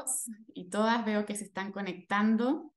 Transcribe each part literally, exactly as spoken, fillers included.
todos y todas, veo que se están conectando.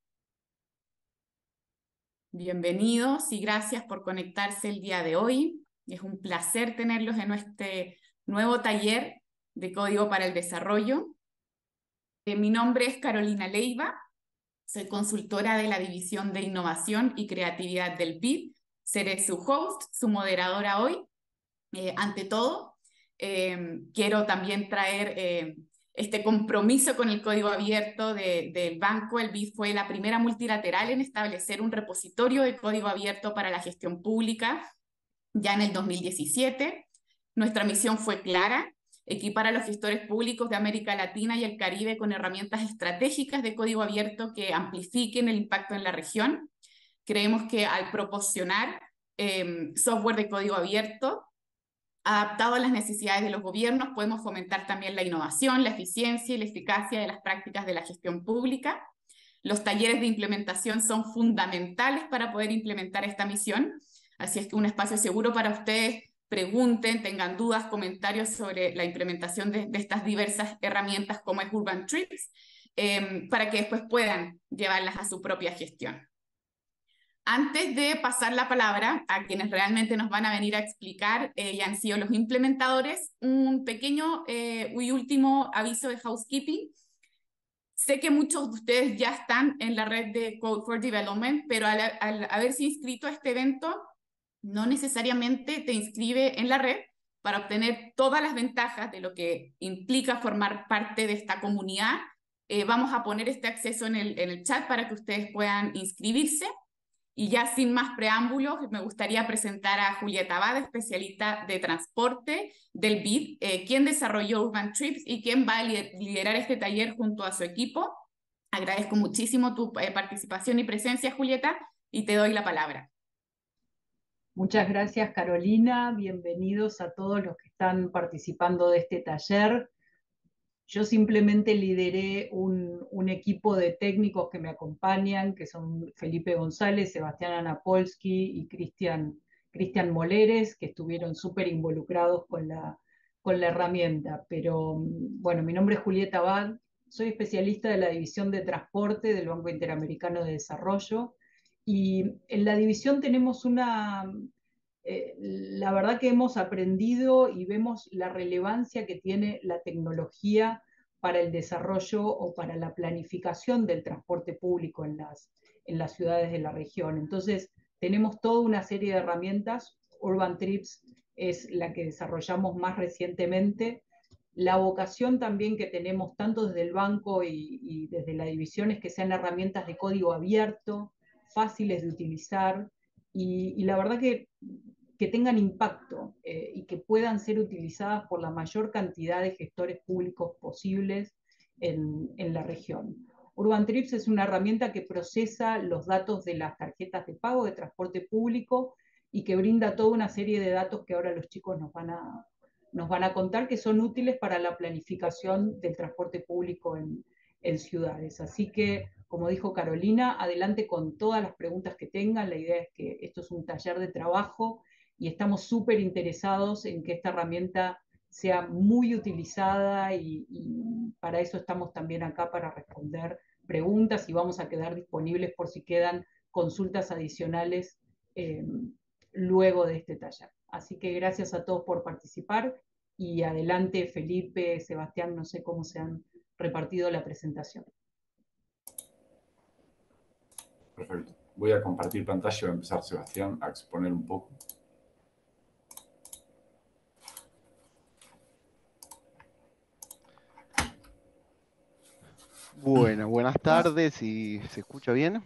Bienvenidos y gracias por conectarse el día de hoy. Es un placer tenerlos en este nuevo taller de Código para el Desarrollo. Eh, mi nombre es Carolina Leiva, soy consultora de la División de Innovación y Creatividad del B I D. Seré su host, su moderadora hoy. Eh, ante todo, eh, quiero también traer eh, este compromiso con el código abierto de, del banco. El B I D fue la primera multilateral en establecer un repositorio de código abierto para la gestión pública ya en el dos mil diecisiete. Nuestra misión fue clara: equipar a los gestores públicos de América Latina y el Caribe con herramientas estratégicas de código abierto que amplifiquen el impacto en la región. Creemos que al proporcionar eh, software de código abierto adaptado a las necesidades de los gobiernos, podemos fomentar también la innovación, la eficiencia y la eficacia de las prácticas de la gestión pública. Los talleres de implementación son fundamentales para poder implementar esta misión, así es que un espacio seguro para ustedes pregunten, tengan dudas, comentarios sobre la implementación de, de estas diversas herramientas como es Urban Trips, eh, para que después puedan llevarlas a su propia gestión. Antes de pasar la palabra a quienes realmente nos van a venir a explicar eh, y han sido los implementadores, un pequeño eh, y último aviso de housekeeping. Sé que muchos de ustedes ya están en la red de Code for Development, pero al, al haberse inscrito a este evento, no necesariamente te inscribe en la red para obtener todas las ventajas de lo que implica formar parte de esta comunidad. Eh, vamos a poner este acceso en el, en el chat para que ustedes puedan inscribirse. Y ya sin más preámbulos, me gustaría presentar a Julieta Abad, especialista de transporte del B I D, eh, quien desarrolló Urban Trips y quien va a liderar este taller junto a su equipo. Agradezco muchísimo tu eh, participación y presencia, Julieta, y te doy la palabra. Muchas gracias, Carolina. Bienvenidos a todos los que están participando de este taller. Yo simplemente lideré un, un equipo de técnicos que me acompañan, que son Felipe González, Sebastián Anapolsky y Cristian Cristian Moleres, que estuvieron súper involucrados con la, con la herramienta. Pero bueno, mi nombre es Julieta Abad, soy especialista de la División de Transporte del Banco Interamericano de Desarrollo, y en la división tenemos una... Eh, la verdad que hemos aprendido y vemos la relevancia que tiene la tecnología para el desarrollo o para la planificación del transporte público en las, en las ciudades de la región. Entonces, tenemos toda una serie de herramientas. Urban Trips es la que desarrollamos más recientemente. La vocación también que tenemos tanto desde el banco y, y desde la división es que sean herramientas de código abierto, fáciles de utilizar, y, y la verdad que, que tengan impacto eh, y que puedan ser utilizadas por la mayor cantidad de gestores públicos posibles en, en la región. Urban Trips es una herramienta que procesa los datos de las tarjetas de pago de transporte público y que brinda toda una serie de datos que ahora los chicos nos van a, nos van a contar, que son útiles para la planificación del transporte público en, en ciudades. Así que, como dijo Carolina, adelante con todas las preguntas que tengan. La idea es que esto es un taller de trabajo y estamos súper interesados en que esta herramienta sea muy utilizada, y, y para eso estamos también acá, para responder preguntas, y vamos a quedar disponibles por si quedan consultas adicionales eh, luego de este taller. Así que gracias a todos por participar, y adelante Felipe, Sebastián, no sé cómo se han repartido la presentación. Perfecto. Voy a compartir pantalla y va a empezar Sebastián a exponer un poco. Bueno, buenas tardes, y ¿se escucha bien?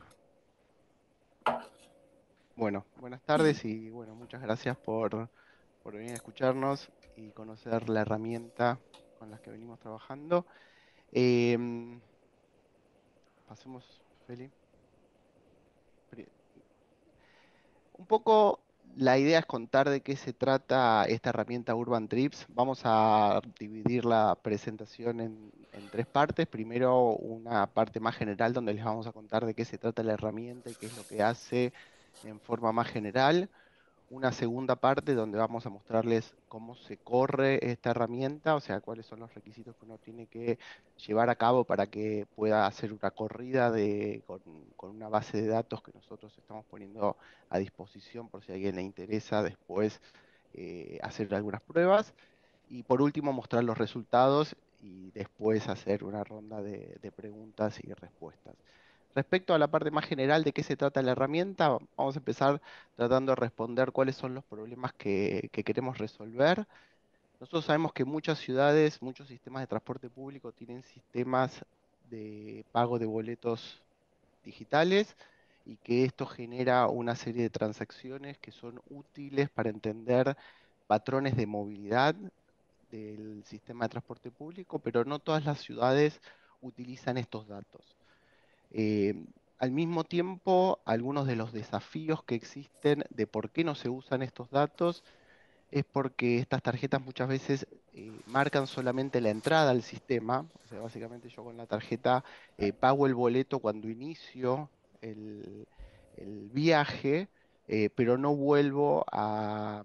Bueno, buenas tardes y bueno, muchas gracias por, por venir a escucharnos y conocer la herramienta con la que venimos trabajando. Eh, pasemos, Feli. Pri- Un poco la idea es contar de qué se trata esta herramienta Urban Trips. Vamos a dividir la presentación en, en tres partes. Primero, una parte más general donde les vamos a contar de qué se trata la herramienta y qué es lo que hace en forma más general. una segunda parte donde vamos a mostrarles cómo se corre esta herramienta, o sea, cuáles son los requisitos que uno tiene que llevar a cabo para que pueda hacer una corrida de, con, con una base de datos que nosotros estamos poniendo a disposición por si a alguien le interesa después eh, hacer algunas pruebas. Y por último, mostrar los resultados y después hacer una ronda de, de preguntas y respuestas. Respecto a la parte más general de qué se trata la herramienta, vamos a empezar tratando de responder cuáles son los problemas que, que queremos resolver. Nosotros sabemos que muchas ciudades, muchos sistemas de transporte público tienen sistemas de pago de boletos digitales y que esto genera una serie de transacciones que son útiles para entender patrones de movilidad del sistema de transporte público, pero no todas las ciudades utilizan estos datos. Eh, al mismo tiempo, algunos de los desafíos que existen de por qué no se usan estos datos es porque estas tarjetas muchas veces eh, marcan solamente la entrada al sistema. O sea, básicamente yo con la tarjeta eh, pago el boleto cuando inicio el, el viaje, eh, pero no vuelvo a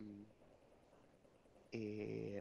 eh,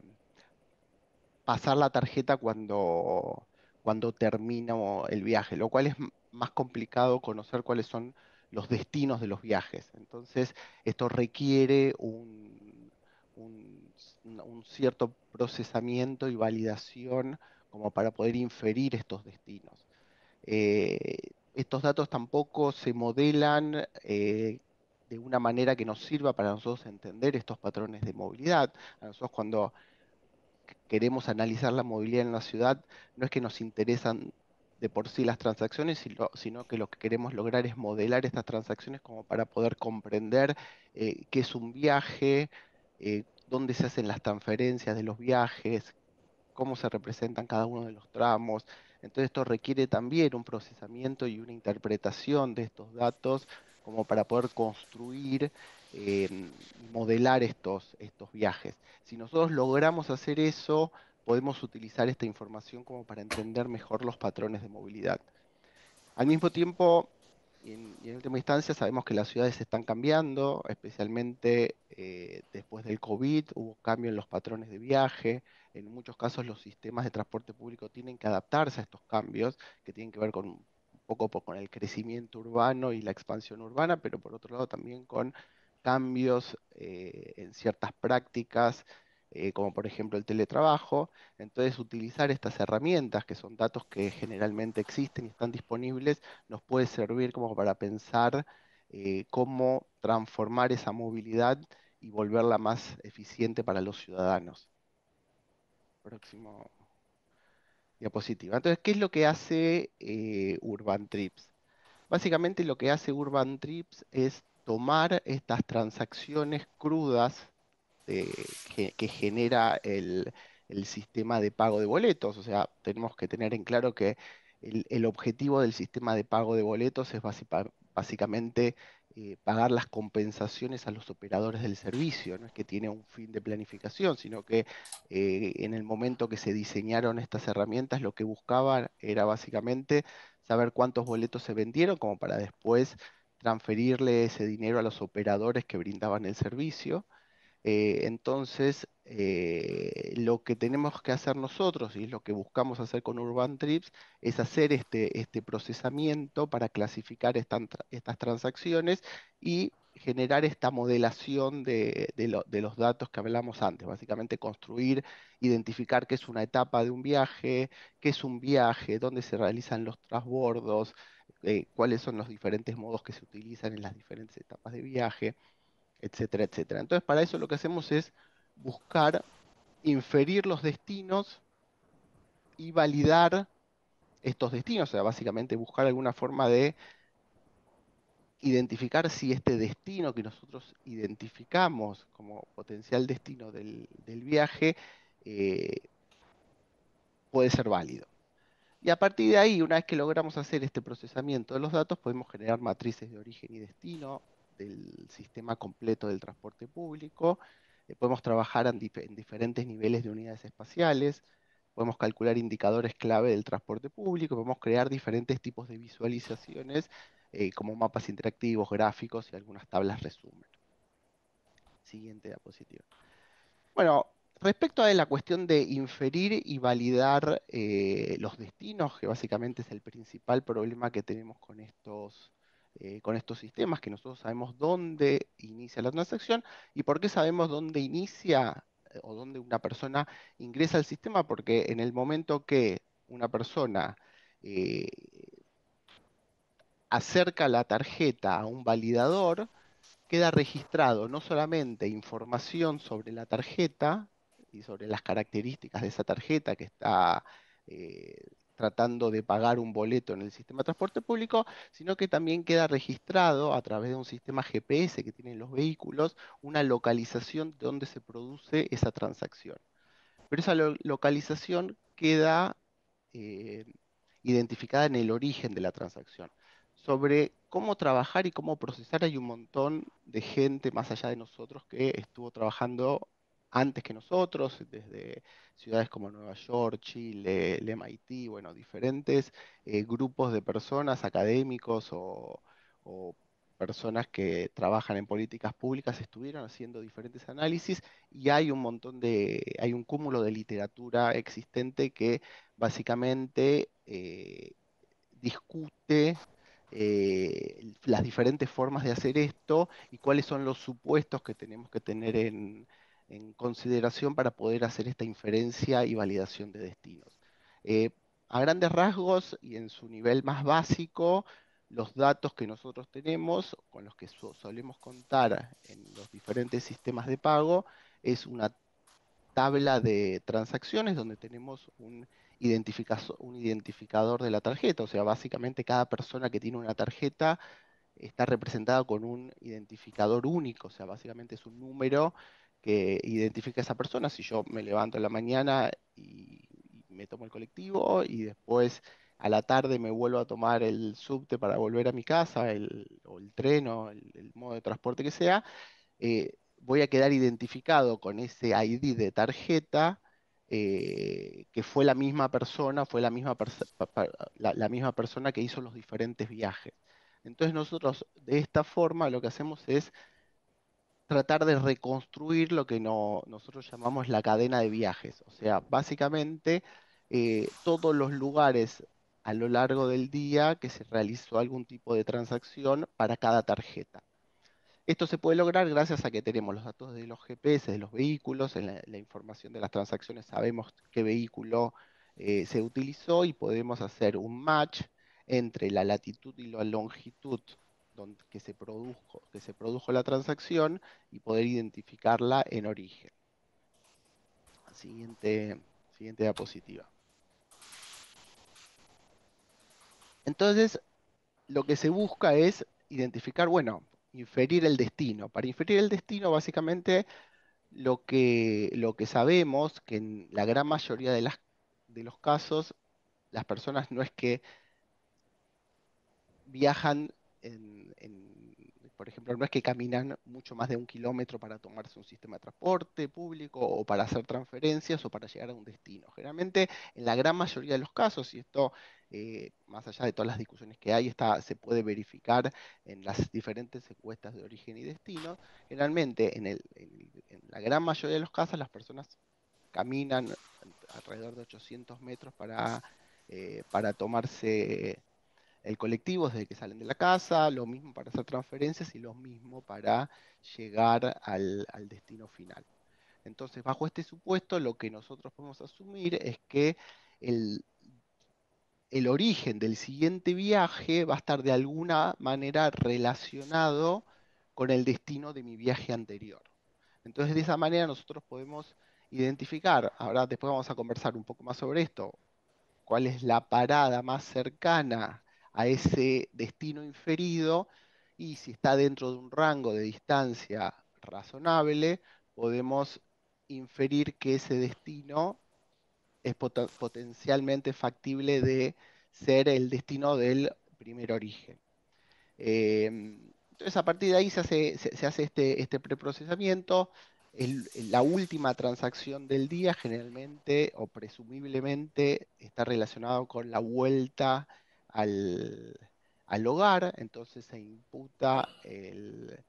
pasar la tarjeta cuando, cuando termino el viaje, lo cual es m- más complicado conocer cuáles son los destinos de los viajes. Entonces, esto requiere un, un s- un- un cierto procesamiento y validación como para poder inferir estos destinos. Eh, Estos datos tampoco se modelan eh, de una manera que nos sirva para nosotros entender estos patrones de movilidad. A nosotros cuando queremos analizar la movilidad en la ciudad, no es que nos interesan de por sí las transacciones, sino, sino que lo que queremos lograr es modelar estas transacciones como para poder comprender eh, qué es un viaje, eh, dónde se hacen las transferencias de los viajes, cómo se representan cada uno de los tramos. Entonces esto requiere también un procesamiento y una interpretación de estos datos como para poder construir eh, y modelar estos, estos viajes. Si nosotros logramos hacer eso, podemos utilizar esta información como para entender mejor los patrones de movilidad. Al mismo tiempo, y en, y en última instancia, sabemos que las ciudades están cambiando, especialmente eh, después del COVID, hubo cambio en los patrones de viaje. En muchos casos los sistemas de transporte público tienen que adaptarse a estos cambios, que tienen que ver con un poco po- con el crecimiento urbano y la expansión urbana, pero por otro lado también con cambios eh, en ciertas prácticas, eh, como por ejemplo el teletrabajo. Entonces, utilizar estas herramientas, que son datos que generalmente existen y están disponibles, nos puede servir como para pensar eh, cómo transformar esa movilidad y volverla más eficiente para los ciudadanos. Próximo diapositiva. Entonces, ¿qué es lo que hace eh, Urban Trips? Básicamente lo que hace Urban Trips es tomar estas transacciones crudas de- que, que genera el, el sistema de pago de boletos. O sea, tenemos que tener en claro que el, el objetivo del sistema de pago de boletos es básica- básicamente eh, pagar las compensaciones a los operadores del servicio. No es que tiene un fin de planificación, sino que eh, en el momento que se diseñaron estas herramientas, lo que buscaban era básicamente saber cuántos boletos se vendieron, como para después transferirle ese dinero a los operadores que brindaban el servicio. Eh, entonces, eh, lo que tenemos que hacer nosotros, y es lo que buscamos hacer con Urban Trips, es hacer este, este procesamiento para clasificar estan- estas transacciones y generar esta modelación de, de lo- de los datos que hablamos antes. Básicamente construir, identificar qué es una etapa de un viaje, qué es un viaje, dónde se realizan los transbordos, eh, cuáles son los diferentes modos que se utilizan en las diferentes etapas de viaje, etcétera, etcétera. Entonces, para eso lo que hacemos es buscar inferir los destinos y validar estos destinos, o sea, básicamente buscar alguna forma de identificar si este destino que nosotros identificamos como potencial destino del, del viaje eh, puede ser válido. Y a partir de ahí, una vez que logramos hacer este procesamiento de los datos, podemos generar matrices de origen y destino del sistema completo del transporte público. Eh, podemos trabajar en, dif- en diferentes niveles de unidades espaciales. Podemos calcular indicadores clave del transporte público. Podemos crear diferentes tipos de visualizaciones, eh, como mapas interactivos, gráficos y algunas tablas resumen. Siguiente diapositiva. Bueno, respecto a la cuestión de inferir y validar eh, los destinos, que básicamente es el principal problema que tenemos con estos, eh, con estos sistemas, que nosotros sabemos dónde inicia la transacción y por qué sabemos dónde inicia eh, o dónde una persona ingresa al sistema, porque en el momento que una persona eh, acerca la tarjeta a un validador, queda registrado no solamente información sobre la tarjeta y sobre las características de esa tarjeta que está eh, tratando de pagar un boleto en el sistema de transporte público, sino que también queda registrado a través de un sistema G P S que tienen los vehículos, una localización de donde se produce esa transacción. Pero esa lo- localización queda eh, identificada en el origen de la transacción. Sobre cómo trabajar y cómo procesar, hay un montón de gente más allá de nosotros que estuvo trabajando antes que nosotros, desde ciudades como Nueva York, Chile, el M I T, bueno, diferentes eh, grupos de personas, académicos o, o personas que trabajan en políticas públicas, estuvieron haciendo diferentes análisis y hay un montón de, hay un cúmulo de literatura existente que básicamente eh, discute eh, las diferentes formas de hacer esto y cuáles son los supuestos que tenemos que tener en, en consideración para poder hacer esta inferencia y validación de destinos. Eh, a grandes rasgos y en su nivel más básico, los datos que nosotros tenemos, con los que so- solemos contar en los diferentes sistemas de pago, es una tabla de transacciones donde tenemos un, identificazo- un identificador de la tarjeta. O sea, básicamente cada persona que tiene una tarjeta está representada con un identificador único. O sea, básicamente es un número que identifica a esa persona. Si yo me levanto en la mañana y, y me tomo el colectivo y después a la tarde me vuelvo a tomar el subte para volver a mi casa, el, o el tren o el, el modo de transporte que sea, eh, voy a quedar identificado con ese I D de tarjeta, eh, que fue la misma persona, fue la misma, perso- pa- pa- la, la misma persona que hizo los diferentes viajes. Entonces nosotros de esta forma lo que hacemos es tratar de reconstruir lo que no- nosotros llamamos la cadena de viajes. O sea, básicamente eh, todos los lugares a lo largo del día que se realizó algún tipo de transacción para cada tarjeta. Esto se puede lograr gracias a que tenemos los datos de los G P S de los vehículos, en la, la información de las transacciones sabemos qué vehículo eh, se utilizó y podemos hacer un match entre la latitud y la longitud donde, que se produjo, que se produjo la transacción y poder identificarla en origen. Siguiente, siguiente diapositiva. Entonces, lo que se busca es identificar, bueno, inferir el destino. Para inferir el destino, básicamente Lo que, lo que sabemos, que en la gran mayoría de, las, de los casos, las personas no es que viajan, en, en- por ejemplo, no es que caminan mucho más de un kilómetro para tomarse un sistema de transporte público o para hacer transferencias o para llegar a un destino. Generalmente, en la gran mayoría de los casos, y esto, eh, más allá de todas las discusiones que hay, está, se puede verificar en las diferentes encuestas de origen y destino, generalmente en, el, en, en la gran mayoría de los casos las personas caminan alrededor de ochocientos metros para, eh, para tomarse el colectivo desde que salen de la casa, lo mismo para hacer transferencias y lo mismo para llegar al, al destino final. Entonces, bajo este supuesto, lo que nosotros podemos asumir es que el, el origen del siguiente viaje va a estar de alguna manera relacionado con el destino de mi viaje anterior. Entonces, de esa manera nosotros podemos identificar, ahora después vamos a conversar un poco más sobre esto, cuál es la parada más cercana a ese destino inferido y si está dentro de un rango de distancia razonable, podemos inferir que ese destino es pot- potencialmente factible de ser el destino del primer origen. Eh, entonces, a partir de ahí se hace, se, se hace este, este preprocesamiento. El- la última transacción del día generalmente o presumiblemente está relacionado con la vuelta al, al hogar, entonces se imputa el,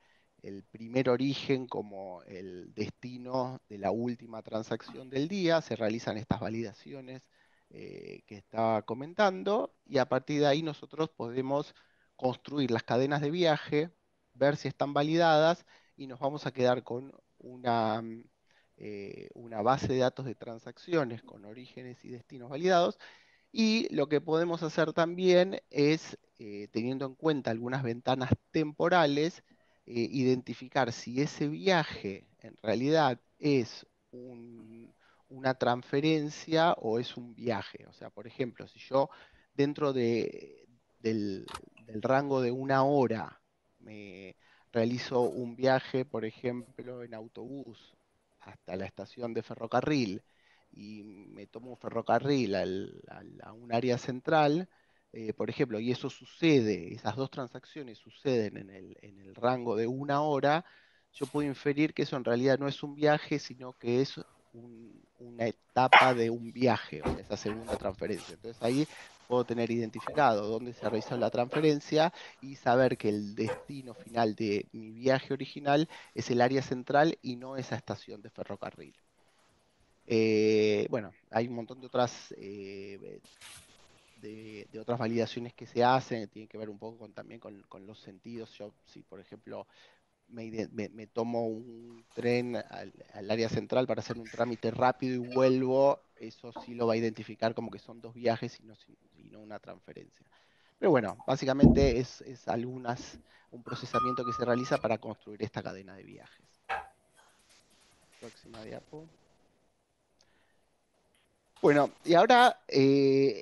el primer origen como el destino de la última transacción del día. Se realizan estas validaciones eh, que estaba comentando, y a partir de ahí nosotros podemos construir las cadenas de viaje, ver si están validadas, y nos vamos a quedar con una, eh, una base de datos de transacciones con orígenes y destinos validados. Y lo que podemos hacer también es, eh, teniendo en cuenta algunas ventanas temporales, eh, identificar si ese viaje en realidad es un- una transferencia o es un viaje. O sea, por ejemplo, si yo dentro de, del, del rango de una hora me realizo un viaje, por ejemplo, en autobús hasta la estación de ferrocarril, y me tomo un ferrocarril al- al- a un área central, eh, por ejemplo, y eso sucede, esas dos transacciones suceden en el, en el rango de una hora, yo puedo inferir que eso en realidad no es un viaje, sino que es un- una etapa de un viaje, o sea, esa segunda transferencia. Entonces ahí puedo tener identificado dónde se realizó la transferencia y saber que el destino final de mi viaje original es el área central y no esa estación de ferrocarril. Eh, bueno, hay un montón de otras, eh, de, de otras validaciones que se hacen, que tienen que ver un poco con, también con, con los sentidos. Yo, si por ejemplo me, ide- me- me tomo un tren al, al área central para hacer un trámite rápido y vuelvo, eso sí lo va a identificar como que son dos viajes y no, si- y no una transferencia. Pero bueno, básicamente es, es algunas, un procesamiento que se realiza para construir esta cadena de viajes. Próxima diapo. Bueno, y ahora eh,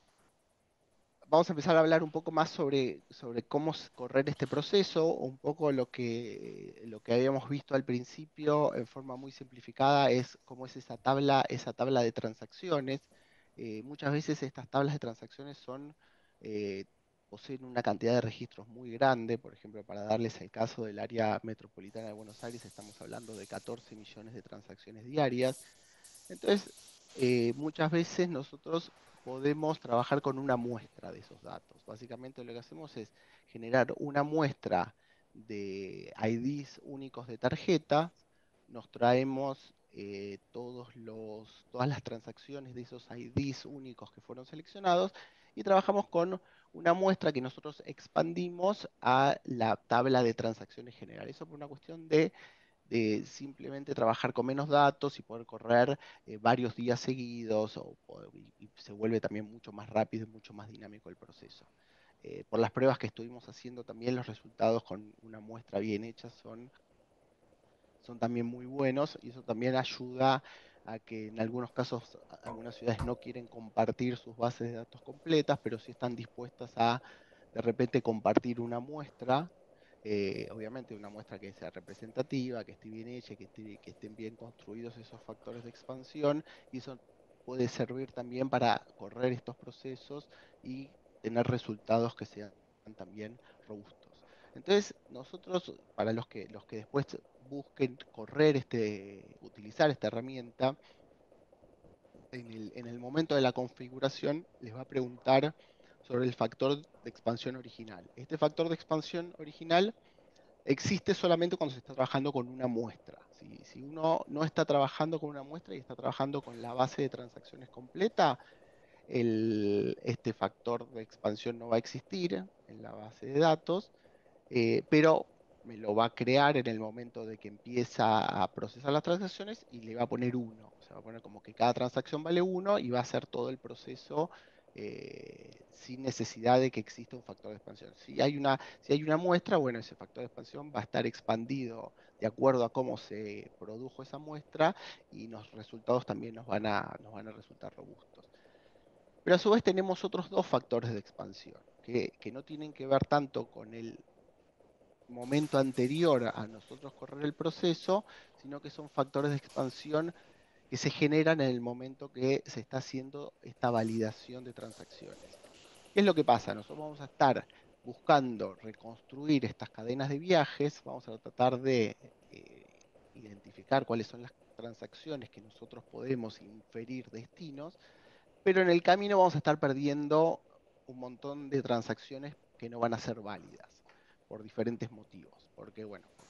vamos a empezar a hablar un poco más sobre, sobre cómo s- correr este proceso, un poco lo que, lo que habíamos visto al principio en forma muy simplificada es cómo es esa tabla, esa tabla de transacciones. Eh, muchas veces estas tablas de transacciones son, eh, poseen una cantidad de registros muy grande. Por ejemplo, para darles el caso del área metropolitana de Buenos Aires, estamos hablando de catorce millones de transacciones diarias. Entonces, eh, muchas veces nosotros podemos trabajar con una muestra de esos datos. Básicamente lo que hacemos es generar una muestra de I Ds únicos de tarjeta, nos traemos eh, todos los, todas las transacciones de esos I Ds únicos que fueron seleccionados y trabajamos con una muestra que nosotros expandimos a la tabla de transacciones general. Eso por una cuestión de de simplemente trabajar con menos datos y poder correr eh, varios días seguidos, o, o- y, y se vuelve también mucho más rápido y mucho más dinámico el proceso. Eh, por las pruebas que estuvimos haciendo también, los resultados con una muestra bien hecha son, son también muy buenos, y eso también ayuda a que en algunos casos a- algunas ciudades no quieren compartir sus bases de datos completas, pero sí están dispuestas a de repente compartir una muestra, eh, obviamente una muestra que sea representativa, que esté bien hecha, que, esté- que estén bien construidos esos factores de expansión, y eso puede servir también para correr estos procesos y tener resultados que sean también robustos. Entonces, nosotros, para los que, los que después busquen correr este, utilizar esta herramienta, en el, en el momento de la configuración les va a preguntar sobre el factor de expansión original. Este factor de expansión original existe solamente cuando se está trabajando con una muestra. Si, si uno no está trabajando con una muestra y está trabajando con la base de transacciones completa, el, este factor de expansión no va a existir en la base de datos, eh, pero me lo va a crear en el momento de que empieza a procesar las transacciones y le va a poner uno. O sea, va a poner como que cada transacción vale uno y va a hacer todo el proceso eh, sin necesidad de que exista un factor de expansión. Si hay una, si hay una muestra, bueno, ese factor de expansión va a estar expandido de acuerdo a cómo se produjo esa muestra, y los resultados también nos van a, nos van a resultar robustos. Pero a su vez tenemos otros dos factores de expansión que, que no tienen que ver tanto con el momento anterior a nosotros correr el proceso, sino que son factores de expansión que se generan en el momento que se está haciendo esta validación de transacciones. ¿Qué es lo que pasa? Nosotros vamos a estar buscando reconstruir estas cadenas de viajes, vamos a tratar de eh, identificar cuáles son las transacciones que nosotros podemos inferir destinos, pero en el camino vamos a estar perdiendo un montón de transacciones que no van a ser válidas por diferentes motivos. Porque, bueno,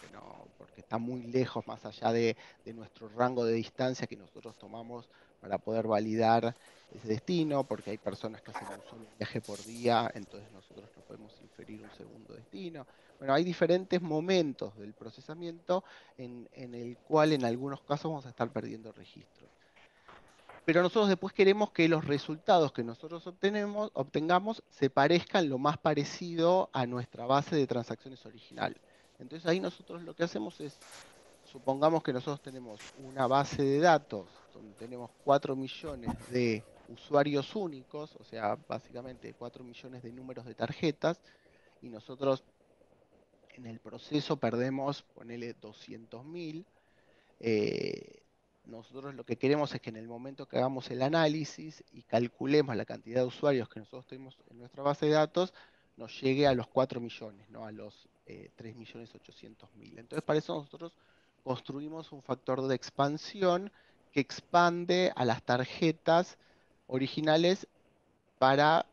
porque, no, porque está muy lejos, más allá de, de nuestro rango de distancia que nosotros tomamos para poder validar ese destino, porque hay personas que hacen un solo viaje por día, entonces nosotros no podemos inferir un segundo destino. Bueno, hay diferentes momentos del procesamiento en, en el cual en algunos casos vamos a estar perdiendo registros. Pero nosotros después queremos que los resultados que nosotros obtenemos, obtengamos se parezcan lo más parecido a nuestra base de transacciones original. Entonces ahí nosotros lo que hacemos es, supongamos que nosotros tenemos una base de datos donde tenemos cuatro millones de usuarios únicos, o sea, básicamente cuatro millones de números de tarjetas, y nosotros en el proceso perdemos, ponele doscientos mil. Eh, nosotros lo que queremos es que en el momento que hagamos el análisis y calculemos la cantidad de usuarios que nosotros tenemos en nuestra base de datos, nos llegue a los cuatro millones, no a los eh, tres millones ochocientos mil. Entonces, para eso nosotros construimos un factor de expansión que expande a las tarjetas originales para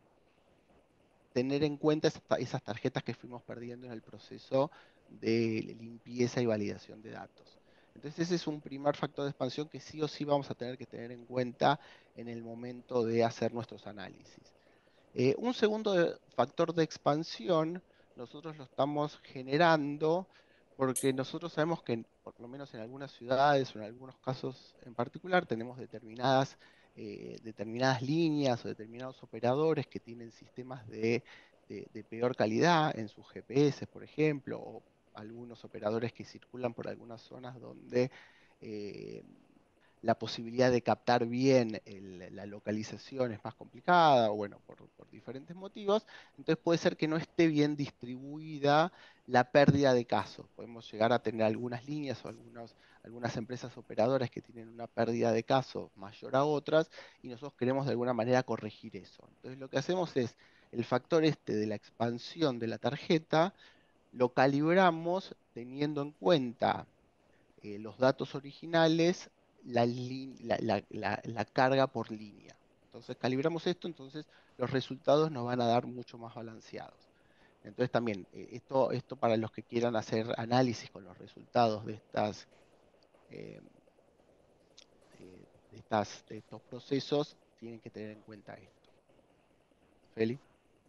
tener en cuenta esas tarjetas que fuimos perdiendo en el proceso de limpieza y validación de datos. Entonces ese es un primer factor de expansión que sí o sí vamos a tener que tener en cuenta en el momento de hacer nuestros análisis. Eh, un segundo de, factor de expansión nosotros lo estamos generando porque nosotros sabemos que por lo menos en algunas ciudades o en algunos casos en particular tenemos determinadas Eh, determinadas líneas o determinados operadores que tienen sistemas de, de, de peor calidad en sus G P S, por ejemplo, o algunos operadores que circulan por algunas zonas donde eh, la posibilidad de captar bien el, la localización es más complicada, o bueno, por, por diferentes motivos. Entonces puede ser que no esté bien distribuida la pérdida de casos. Podemos llegar a tener algunas líneas o algunos, algunas empresas operadoras que tienen una pérdida de casos mayor a otras, y nosotros queremos de alguna manera corregir eso. Entonces lo que hacemos es, el factor este de la expansión de la tarjeta, lo calibramos teniendo en cuenta eh, los datos originales, la, la, la, la, la carga por línea. Entonces calibramos esto, entonces los resultados nos van a dar mucho más balanceados. Entonces también, eh, esto, esto para los que quieran hacer análisis con los resultados de estas, eh, de, de estas de estos procesos, tienen que tener en cuenta esto. Feli.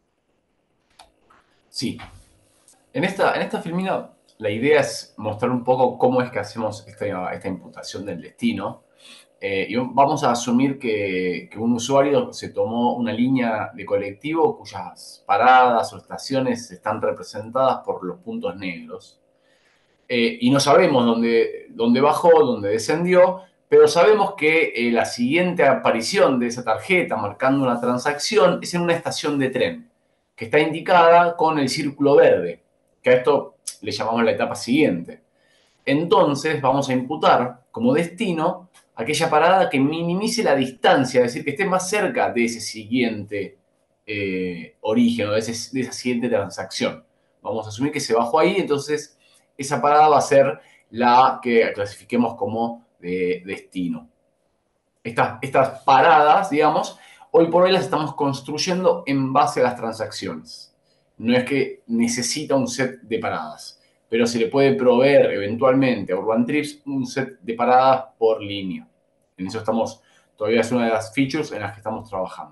Sí. En esta, en esta filmina la idea es mostrar un poco cómo es que hacemos esta, esta imputación del destino. Eh, y vamos a asumir que, que un usuario se tomó una línea de colectivo cuyas paradas o estaciones están representadas por los puntos negros. Eh, y no sabemos dónde, dónde bajó, dónde descendió, pero sabemos que eh, la siguiente aparición de esa tarjeta marcando una transacción es en una estación de tren, que está indicada con el círculo verde, que a esto le llamamos la etapa siguiente. Entonces vamos a imputar como destino aquella parada que minimice la distancia, es decir, que esté más cerca de ese siguiente eh, origen o de, ese, de esa siguiente transacción. Vamos a asumir que se bajó ahí, entonces esa parada va a ser la que clasifiquemos como de destino. Estas, estas paradas, digamos, hoy por hoy las estamos construyendo en base a las transacciones. No es que necesita un set de paradas, pero se le puede proveer eventualmente a Urban Trips un set de paradas por línea. En eso estamos, todavía es una de las features en las que estamos trabajando.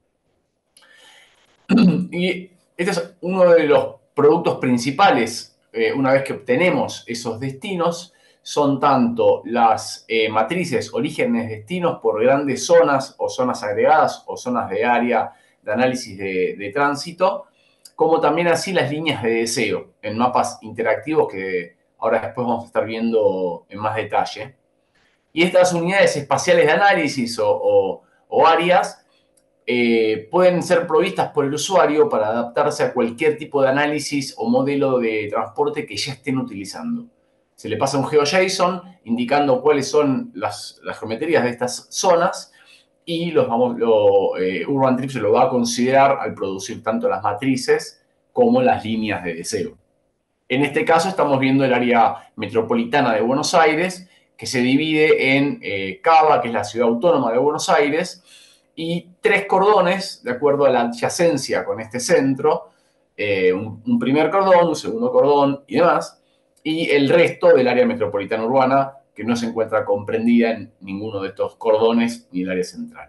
Y este es uno de los productos principales, eh, una vez que obtenemos esos destinos, son tanto las eh, matrices orígenes-destinos por grandes zonas o zonas agregadas o zonas de área de análisis de, de tránsito, como también así las líneas de deseo en mapas interactivos que ahora después vamos a estar viendo en más detalle. Y estas unidades espaciales de análisis o, o, o áreas eh, pueden ser provistas por el usuario para adaptarse a cualquier tipo de análisis o modelo de transporte que ya estén utilizando. Se le pasa un GeoJSON indicando cuáles son las, las geometrías de estas zonas y los vamos, lo, eh, Urban Trips lo va a considerar al producir tanto las matrices como las líneas de deseo. En este caso estamos viendo el área metropolitana de Buenos Aires, que se divide en eh, Cava, que es la ciudad autónoma de Buenos Aires, y tres cordones, de acuerdo a la adyacencia con este centro, eh, un, un primer cordón, un segundo cordón y demás, y el resto del área metropolitana urbana, que no se encuentra comprendida en ninguno de estos cordones ni el área central.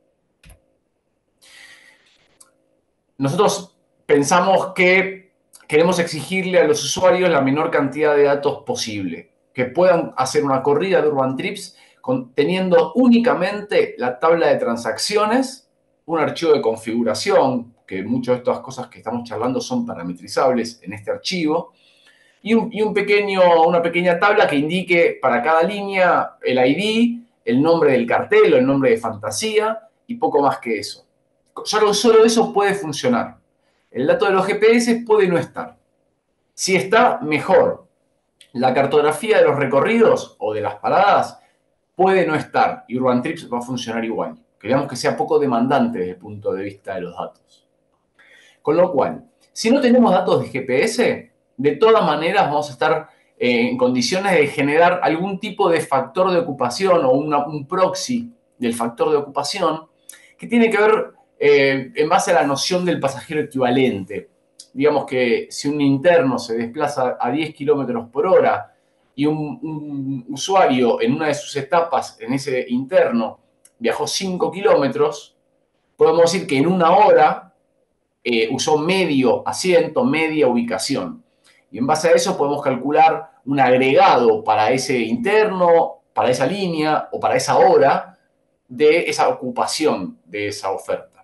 Nosotros pensamos que queremos exigirle a los usuarios la menor cantidad de datos posible, que puedan hacer una corrida de Urban Trips teniendo únicamente la tabla de transacciones, un archivo de configuración, que muchas de estas cosas que estamos charlando son parametrizables en este archivo, y, un, y un pequeño, una pequeña tabla que indique para cada línea el I D, el nombre del cartel o el nombre de fantasía, y poco más que eso. Solo, solo eso puede funcionar. El dato de los G P S puede no estar. Si está, mejor. La cartografía de los recorridos o de las paradas puede no estar y Urban Trips va a funcionar igual. Queremos que sea poco demandante desde el punto de vista de los datos. Con lo cual, si no tenemos datos de G P S, de todas maneras vamos a estar eh, en condiciones de generar algún tipo de factor de ocupación o una, un proxy del factor de ocupación que tiene que ver eh, en base a la noción del pasajero equivalente. Digamos que si un interno se desplaza a diez kilómetros por hora y un, un usuario en una de sus etapas en ese interno viajó cinco kilómetros, podemos decir que en una hora eh, usó medio asiento, media ubicación. Y en base a eso podemos calcular un agregado para ese interno, para esa línea o para esa hora de esa ocupación de esa oferta.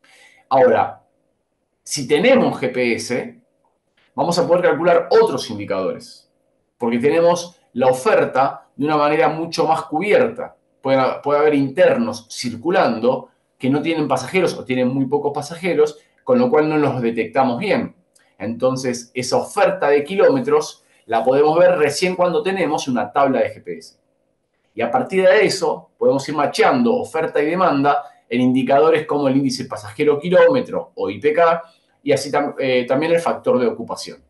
Ahora, si tenemos G P S, vamos a poder calcular otros indicadores, porque tenemos la oferta de una manera mucho más cubierta. Puede, puede haber internos circulando que no tienen pasajeros o tienen muy pocos pasajeros, con lo cual no los detectamos bien. Entonces, esa oferta de kilómetros la podemos ver recién cuando tenemos una tabla de G P S. Y a partir de eso, podemos ir macheando oferta y demanda en indicadores como el índice pasajero kilómetro o I P K, y así tam eh, también el factor de ocupación.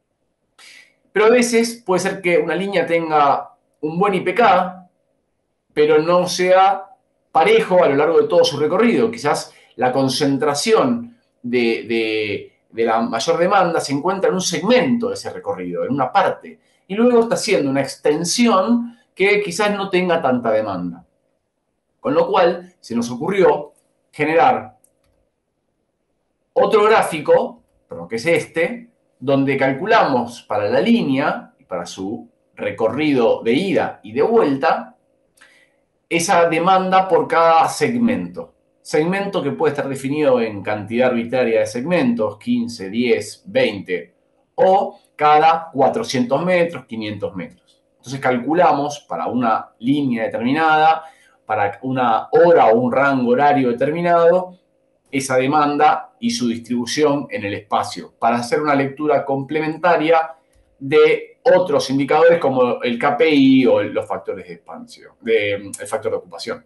Pero a veces puede ser que una línea tenga un buen I P K, pero no sea parejo a lo largo de todo su recorrido. Quizás la concentración de, de, de la mayor demanda se encuentra en un segmento de ese recorrido, en una parte, y luego está haciendo una extensión que quizás no tenga tanta demanda. Con lo cual, se nos ocurrió generar otro gráfico, pero que es este, donde calculamos para la línea y para su recorrido de ida y de vuelta, esa demanda por cada segmento. Segmento que puede estar definido en cantidad arbitraria de segmentos, quince, diez, veinte, o cada cuatrocientos metros, quinientos metros. Entonces calculamos para una línea determinada, para una hora o un rango horario determinado, esa demanda y su distribución en el espacio, para hacer una lectura complementaria de otros indicadores como el K P I o los factores de expansión, de, el factor de ocupación.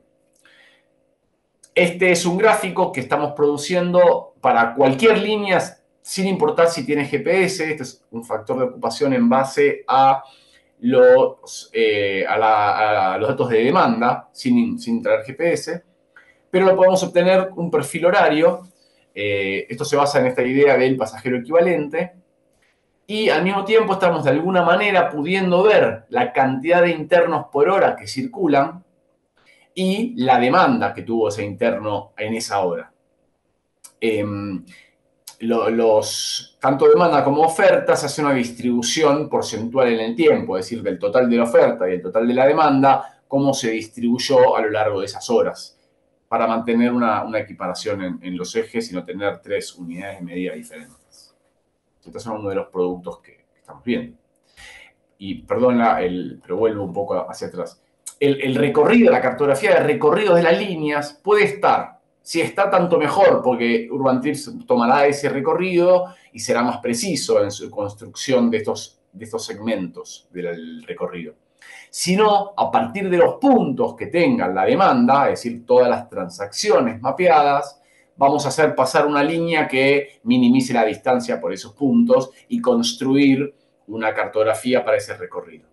Este es un gráfico que estamos produciendo para cualquier línea, sin importar si tiene G P S. Este es un factor de ocupación en base a los, eh, a la, a los datos de demanda, sin, sin traer G P S. Pero lo podemos obtener un perfil horario. Eh, esto se basa en esta idea del pasajero equivalente. Y al mismo tiempo estamos de alguna manera pudiendo ver la cantidad de internos por hora que circulan y la demanda que tuvo ese interno en esa hora. Eh, lo, los, tanto demanda como oferta se hace una distribución porcentual en el tiempo, es decir, del total de la oferta y el total de la demanda, cómo se distribuyó a lo largo de esas horas, para mantener una, una equiparación en, en los ejes y no tener tres unidades de medida diferentes. Estos son uno de los productos que, que estamos viendo. Y perdón, la, el, pero vuelvo un poco hacia atrás. El, el recorrido, la cartografía de recorridos de las líneas puede estar. Si está, tanto mejor, porque Urban Trips tomará ese recorrido y será más preciso en su construcción de estos, de estos segmentos del recorrido. Sino, a partir de los puntos que tengan la demanda, es decir, todas las transacciones mapeadas, vamos a hacer pasar una línea que minimice la distancia por esos puntos y construir una cartografía para ese recorrido.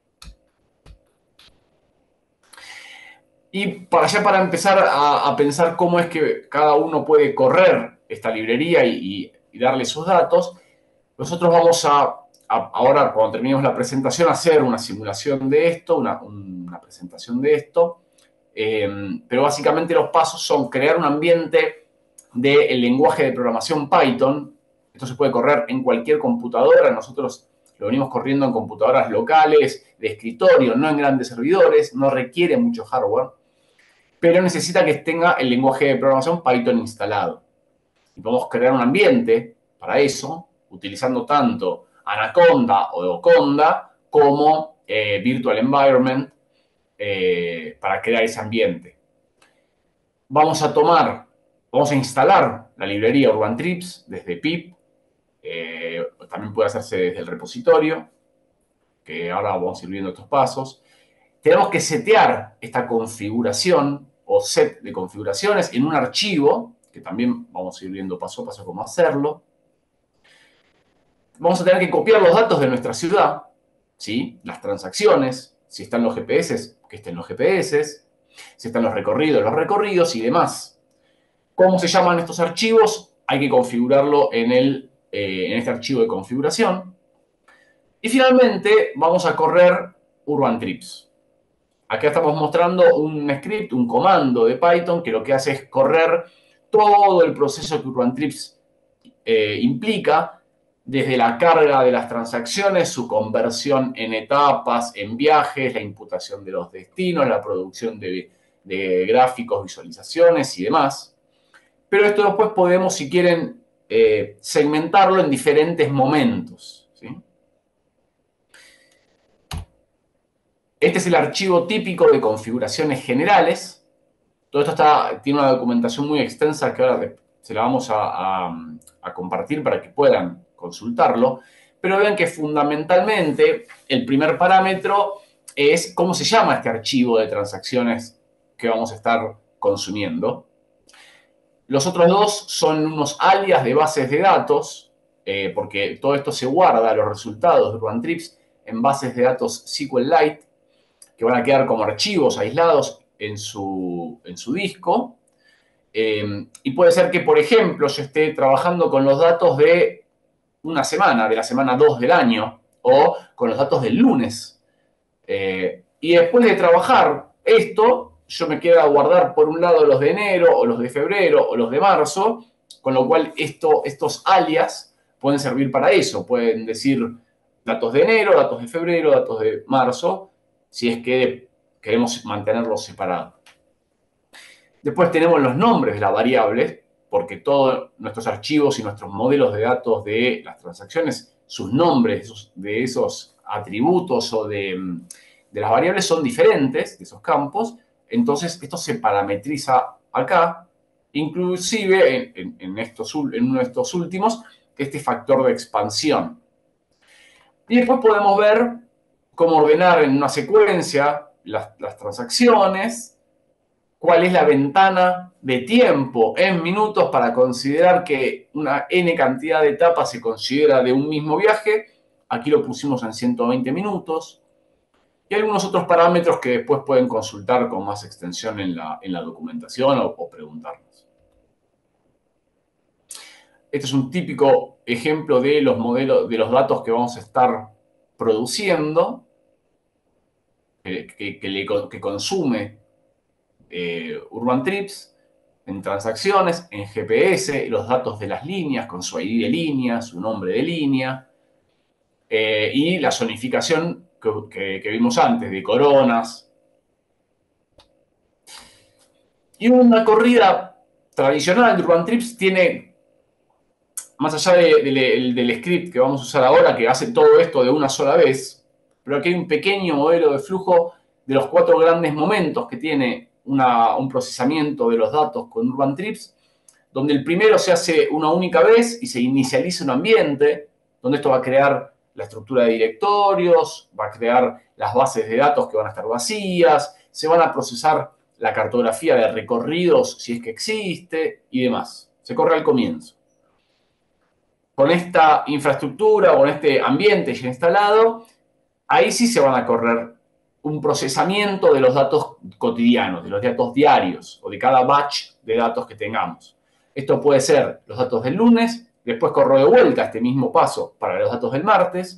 Y para allá, para empezar a, a pensar cómo es que cada uno puede correr esta librería y, y, y darle sus datos, nosotros vamos a a, ahora, cuando terminemos la presentación, hacer una simulación de esto, una, una presentación de esto. Eh, pero básicamente los pasos son crear un ambiente del lenguaje de programación Python. Esto se puede correr en cualquier computadora. Nosotros lo venimos corriendo en computadoras locales, de escritorio, no en grandes servidores. No requiere mucho hardware, pero necesita que tenga el lenguaje de programación Python instalado. Y podemos crear un ambiente para eso, utilizando tanto Anaconda o Oconda como eh, Virtual Environment eh, para crear ese ambiente. Vamos a tomar, vamos a instalar la librería UrbanTrips desde pip. Eh, también puede hacerse desde el repositorio, que ahora vamos a ir viendo estos pasos. Tenemos que setear esta configuración o set de configuraciones en un archivo, que también vamos a ir viendo paso a paso cómo hacerlo. Vamos a tener que copiar los datos de nuestra ciudad, ¿sí? Las transacciones, si están los G P S, que estén los G P S, si están los recorridos, los recorridos y demás. ¿Cómo se llaman estos archivos? Hay que configurarlo en, el, eh, en este archivo de configuración. Y finalmente vamos a correr UrbanTrips. Acá estamos mostrando un script, un comando de Python que lo que hace es correr todo el proceso que UrbanTrips eh, implica, desde la carga de las transacciones, su conversión en etapas, en viajes, la imputación de los destinos, la producción de, de gráficos, visualizaciones y demás. Pero esto después podemos, si quieren, eh, segmentarlo en diferentes momentos, ¿sí? Este es el archivo típico de configuraciones generales. Todo esto está, tiene una documentación muy extensa que ahora se la vamos a, a, a compartir para que puedan consultarlo. Pero vean que fundamentalmente el primer parámetro es cómo se llama este archivo de transacciones que vamos a estar consumiendo. Los otros dos son unos alias de bases de datos, eh, porque todo esto se guarda, los resultados de UrbanTrips, en bases de datos SQLite, que van a quedar como archivos aislados en su, en su disco. Eh, y puede ser que, por ejemplo, yo esté trabajando con los datos de una semana, de la semana dos del año, o con los datos del lunes. Eh, y después de trabajar esto, yo me quedo a guardar por un lado los de enero, o los de febrero, o los de marzo, con lo cual esto, estos alias pueden servir para eso. Pueden decir datos de enero, datos de febrero, datos de marzo, si es que queremos mantenerlos separados. Después tenemos los nombres de las variables, porque todos nuestros archivos y nuestros modelos de datos de las transacciones, sus nombres de esos atributos o de, de las variables son diferentes, de esos campos. Entonces, esto se parametriza acá, inclusive en, en, en, estos, en uno de estos últimos, este factor de expansión. Y después podemos ver cómo ordenar en una secuencia las, las transacciones, cuál es la ventana de tiempo en minutos para considerar que una n cantidad de etapas se considera de un mismo viaje. Aquí lo pusimos en ciento veinte minutos. Y algunos otros parámetros que después pueden consultar con más extensión en la, en la documentación o, o preguntarnos. Este es un típico ejemplo de los modelos, de los datos que vamos a estar produciendo, que, que, que, le, que consume eh, UrbanTrips en transacciones, en G P S, los datos de las líneas con su I D de línea, su nombre de línea, eh, y la zonificación que, que, que vimos antes, de coronas. Y una corrida tradicional de UrbanTrips tiene, más allá de, de, de, del script que vamos a usar ahora, que hace todo esto de una sola vez, pero aquí hay un pequeño modelo de flujo de los cuatro grandes momentos que tiene una, un procesamiento de los datos con UrbanTrips, donde el primero se hace una única vez y se inicializa un ambiente, donde esto va a crear la estructura de directorios, va a crear las bases de datos que van a estar vacías, se van a procesar la cartografía de recorridos si es que existe y demás. Se corre al comienzo. Con esta infraestructura, con este ambiente ya instalado, ahí sí se van a correr un procesamiento de los datos cotidianos, de los datos diarios o de cada batch de datos que tengamos. Esto puede ser los datos del lunes, después corro de vuelta este mismo paso para los datos del martes,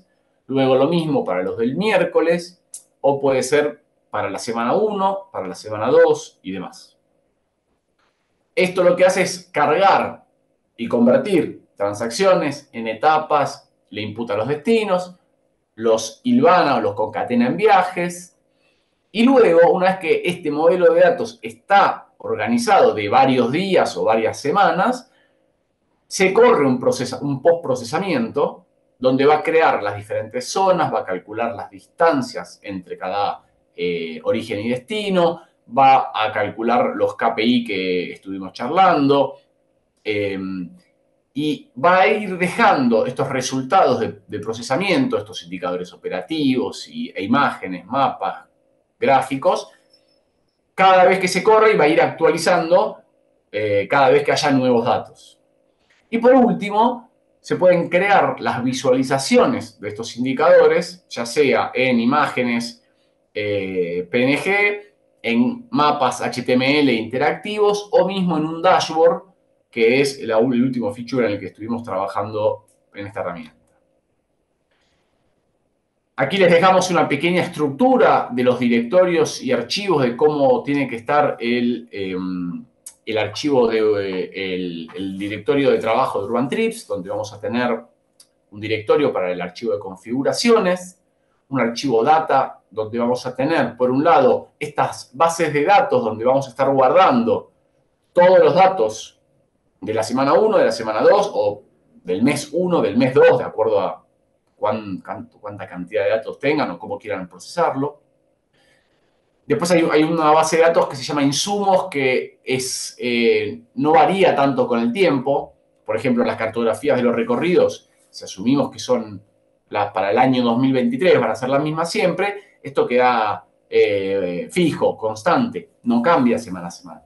luego lo mismo para los del miércoles, o puede ser para la semana uno, para la semana dos y demás. Esto lo que hace es cargar y convertir transacciones en etapas, le imputa los destinos, los hilvana o los concatena en viajes, y luego, una vez que este modelo de datos está organizado de varios días o varias semanas, se corre un, procesa, un post-procesamiento donde va a crear las diferentes zonas, va a calcular las distancias entre cada eh, origen y destino, va a calcular los K P I que estuvimos charlando, eh, y va a ir dejando estos resultados de, de procesamiento, estos indicadores operativos y, e imágenes, mapas, gráficos, cada vez que se corre y va a ir actualizando eh, cada vez que haya nuevos datos. Y por último, se pueden crear las visualizaciones de estos indicadores, ya sea en imágenes eh, P N G, en mapas H T M L interactivos o mismo en un dashboard, que es el, el último feature en el que estuvimos trabajando en esta herramienta. Aquí les dejamos una pequeña estructura de los directorios y archivos de cómo tiene que estar el, eh, el archivo, de, eh, el, el directorio de trabajo de Urban Trips, donde vamos a tener un directorio para el archivo de configuraciones, un archivo data, donde vamos a tener, por un lado, estas bases de datos donde vamos a estar guardando todos los datos de la semana uno, de la semana dos o del mes uno, del mes dos, de acuerdo a cuán, cuánta cantidad de datos tengan o cómo quieran procesarlo. Después hay, hay una base de datos que se llama insumos, que es, eh, no varía tanto con el tiempo. Por ejemplo, las cartografías de los recorridos, si asumimos que son las para el año dos mil veintitrés, van a ser las mismas siempre, esto queda eh, fijo, constante, no cambia semana a semana.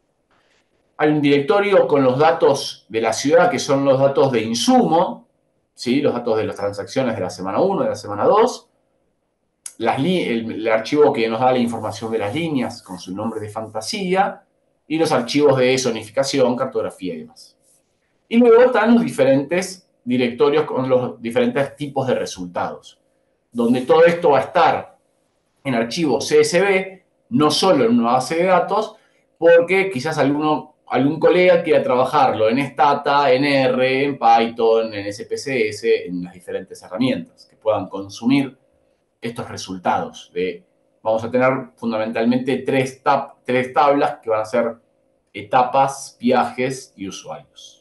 Hay un directorio con los datos de la ciudad, que son los datos de insumo, ¿sí? Los datos de las transacciones de la semana uno, de la semana dos. Las el, el archivo que nos da la información de las líneas con su nombre de fantasía. Y los archivos de zonificación, cartografía y demás. Y luego están los diferentes directorios con los diferentes tipos de resultados, donde todo esto va a estar en archivo C S V, no solo en una base de datos, porque quizás alguno, algún colega quiera trabajarlo en Stata, en R, en Python, en S P C S, en las diferentes herramientas que puedan consumir estos resultados. De, vamos a tener fundamentalmente tres, tab, tres tablas que van a ser etapas, viajes y usuarios.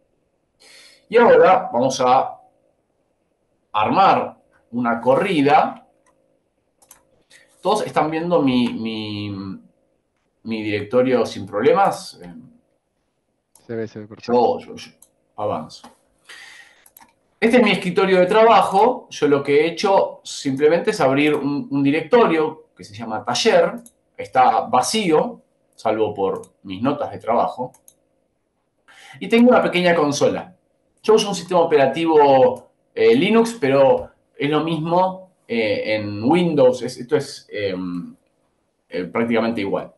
Y ahora vamos a armar una corrida. ¿Todos están viendo mi, mi, mi directorio sin problemas? Se ve, se ve perfecto. Yo, yo, yo avanzo. Este es mi escritorio de trabajo. Yo lo que he hecho simplemente es abrir un, un directorio que se llama taller. Está vacío, salvo por mis notas de trabajo. Y tengo una pequeña consola. Yo uso un sistema operativo eh, Linux, pero es lo mismo eh, en Windows. Es, esto es eh, eh, prácticamente igual.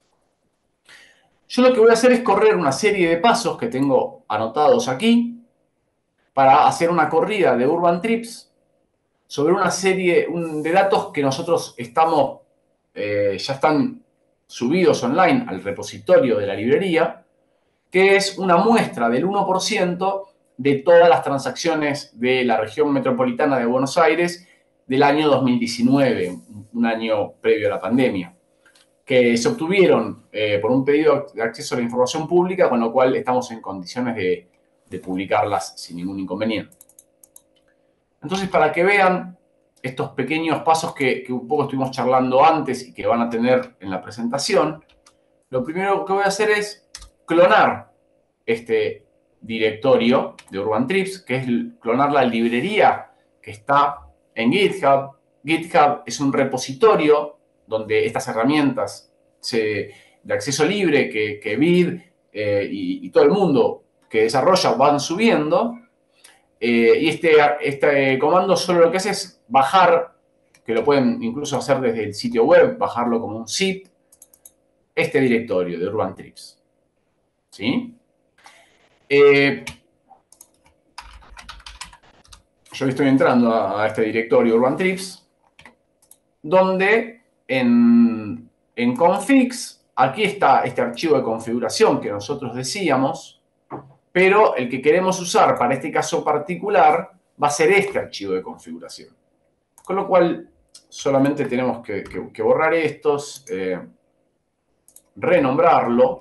Yo lo que voy a hacer es correr una serie de pasos que tengo anotados aquí para hacer una corrida de Urban Trips sobre una serie de datos que nosotros estamos, eh, ya están subidos online al repositorio de la librería, que es una muestra del uno por ciento de todas las transacciones de la región metropolitana de Buenos Aires del año dos mil diecinueve, un año previo a la pandemia, que se obtuvieron eh, por un pedido de acceso a la información pública, con lo cual estamos en condiciones de, de publicarlas sin ningún inconveniente. Entonces, para que vean estos pequeños pasos que, que un poco estuvimos charlando antes y que van a tener en la presentación, lo primero que voy a hacer es clonar este directorio de Urban Trips, que es clonar la librería que está en GitHub. GitHub es un repositorio donde estas herramientas se, de acceso libre que, que Vid eh, y, y todo el mundo que desarrolla van subiendo. Eh, y este, este comando solo lo que hace es bajar, que lo pueden incluso hacer desde el sitio web, bajarlo como un zip, este directorio de Urban Trips. ¿Sí? Eh, yo estoy entrando a, a este directorio Urban Trips, donde en, en configs, aquí está este archivo de configuración que nosotros decíamos, pero el que queremos usar para este caso particular va a ser este archivo de configuración. Con lo cual, solamente tenemos que, que, que borrar estos, eh, renombrarlo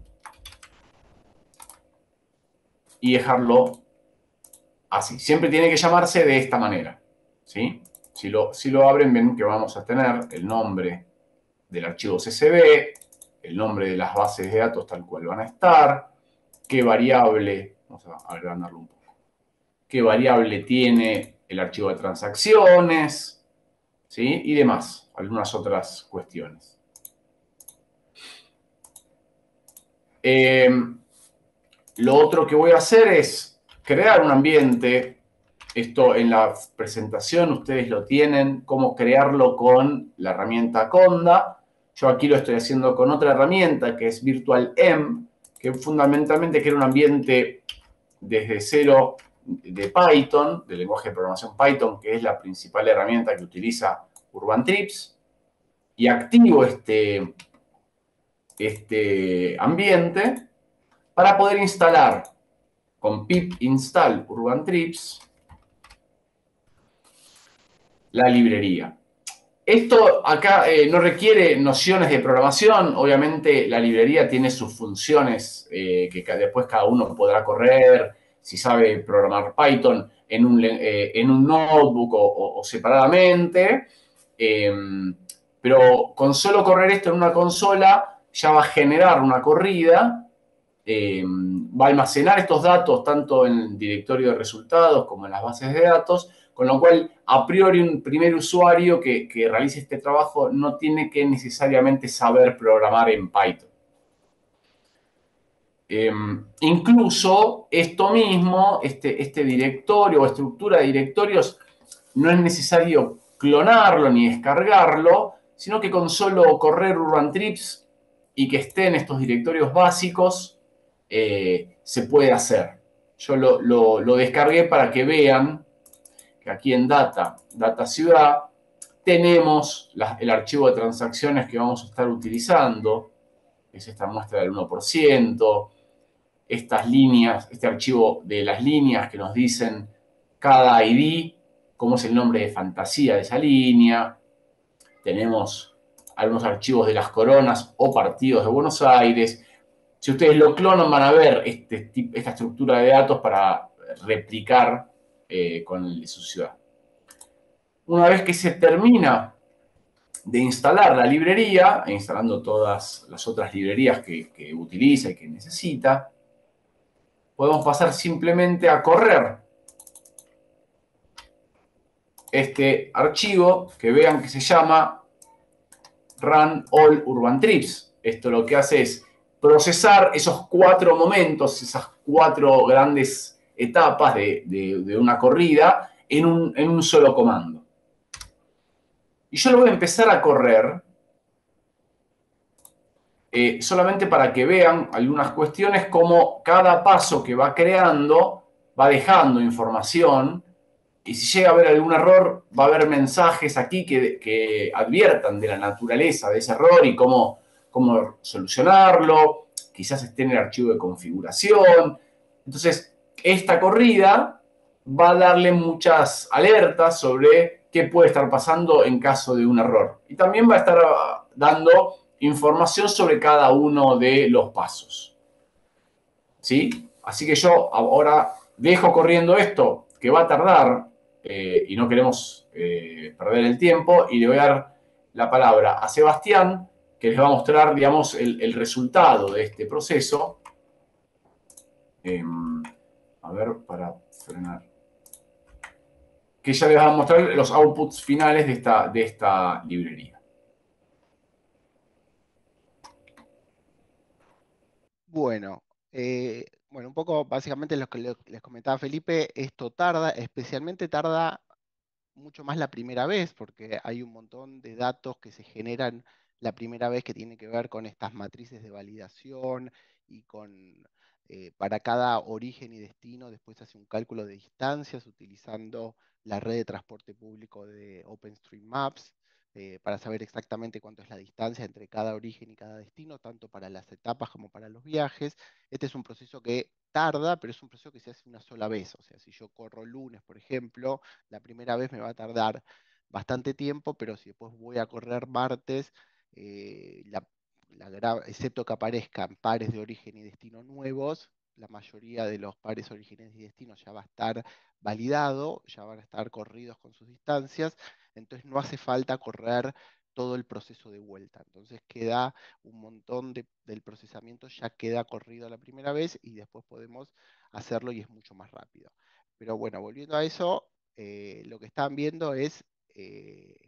y dejarlo así. Siempre tiene que llamarse de esta manera, ¿sí? Si lo, si lo abren, ven que vamos a tener el nombre del archivo C S V, el nombre de las bases de datos tal cual van a estar, qué variable, vamos a agrandarlo un poco, qué variable tiene el archivo de transacciones, ¿sí? Y demás, algunas otras cuestiones. Eh, lo otro que voy a hacer es crear un ambiente. Esto en la presentación ustedes lo tienen, cómo crearlo con la herramienta Conda. Yo aquí lo estoy haciendo con otra herramienta que es VirtualEnv, que fundamentalmente crea un ambiente desde cero de Python, del lenguaje de programación Python, que es la principal herramienta que utiliza Urban Trips, y activo este, este ambiente para poder instalar con pip install Urban Trips la librería. Esto acá eh, no requiere nociones de programación. Obviamente la librería tiene sus funciones eh, que después cada uno podrá correr, si sabe programar Python en un, eh, en un notebook o, o, o separadamente. Eh, pero con solo correr esto en una consola ya va a generar una corrida, eh, va a almacenar estos datos tanto en el directorio de resultados como en las bases de datos, con lo cual, a priori, un primer usuario que, que realice este trabajo no tiene que necesariamente saber programar en Python. Eh, incluso esto mismo, este, este directorio o estructura de directorios, no es necesario clonarlo ni descargarlo, sino que con solo correr Urban Trips y que estén estos directorios básicos, eh, se puede hacer. Yo lo, lo, lo descargué para que vean que aquí en Data, Data Ciudad, tenemos la, el archivo de transacciones que vamos a estar utilizando. Es esta muestra del uno por ciento. Estas líneas, este archivo de las líneas que nos dicen cada I D, cómo es el nombre de fantasía de esa línea. Tenemos algunos archivos de las coronas o partidos de Buenos Aires. Si ustedes lo clonan, van a ver este, esta estructura de datos para replicar eh, con el de su ciudad. Una vez que se termina de instalar la librería, e instalando todas las otras librerías que, que utiliza y que necesita, podemos pasar simplemente a correr este archivo que vean que se llama Run All Urban Trips. Esto lo que hace es procesar esos cuatro momentos, esas cuatro grandes etapas de, de, de una corrida en un, en un solo comando. Y yo lo voy a empezar a correr eh, solamente para que vean algunas cuestiones, como cada paso que va creando va dejando información, y si llega a haber algún error, va a haber mensajes aquí que, que adviertan de la naturaleza de ese error y cómo, cómo solucionarlo. Quizás esté en el archivo de configuración. Entonces, esta corrida va a darle muchas alertas sobre qué puede estar pasando en caso de un error. Y también va a estar dando información sobre cada uno de los pasos. ¿Sí? Así que yo ahora dejo corriendo esto, que va a tardar, eh, y no queremos eh, perder el tiempo, y le voy a dar la palabra a Sebastián, que les va a mostrar, digamos, el, el resultado de este proceso. Eh, a ver, para frenar. Que ya les va a mostrar los outputs finales de esta, de esta librería. Bueno, eh, bueno, un poco básicamente lo que le- les comentaba Felipe, esto tarda, especialmente tarda mucho más la primera vez, porque hay un montón de datos que se generan la primera vez que tienen que ver con estas matrices de validación y con Eh, para cada origen y destino, después hace un cálculo de distancias utilizando la red de transporte público de OpenStreetMaps, eh, para saber exactamente cuánto es la distancia entre cada origen y cada destino, tanto para las etapas como para los viajes. Este es un proceso que tarda, pero es un proceso que se hace una sola vez. O sea, si yo corro lunes, por ejemplo, la primera vez me va a tardar bastante tiempo, pero si después voy a correr martes, eh, la la gra- excepto que aparezcan pares de origen y destino nuevos, la mayoría de los pares, orígenes y destinos ya va a estar validado, ya van a estar corridos con sus distancias, entonces no hace falta correr todo el proceso de vuelta. Entonces queda un montón de- del procesamiento, ya queda corrido la primera vez y después podemos hacerlo y es mucho más rápido. Pero bueno, volviendo a eso, eh, lo que están viendo es eh,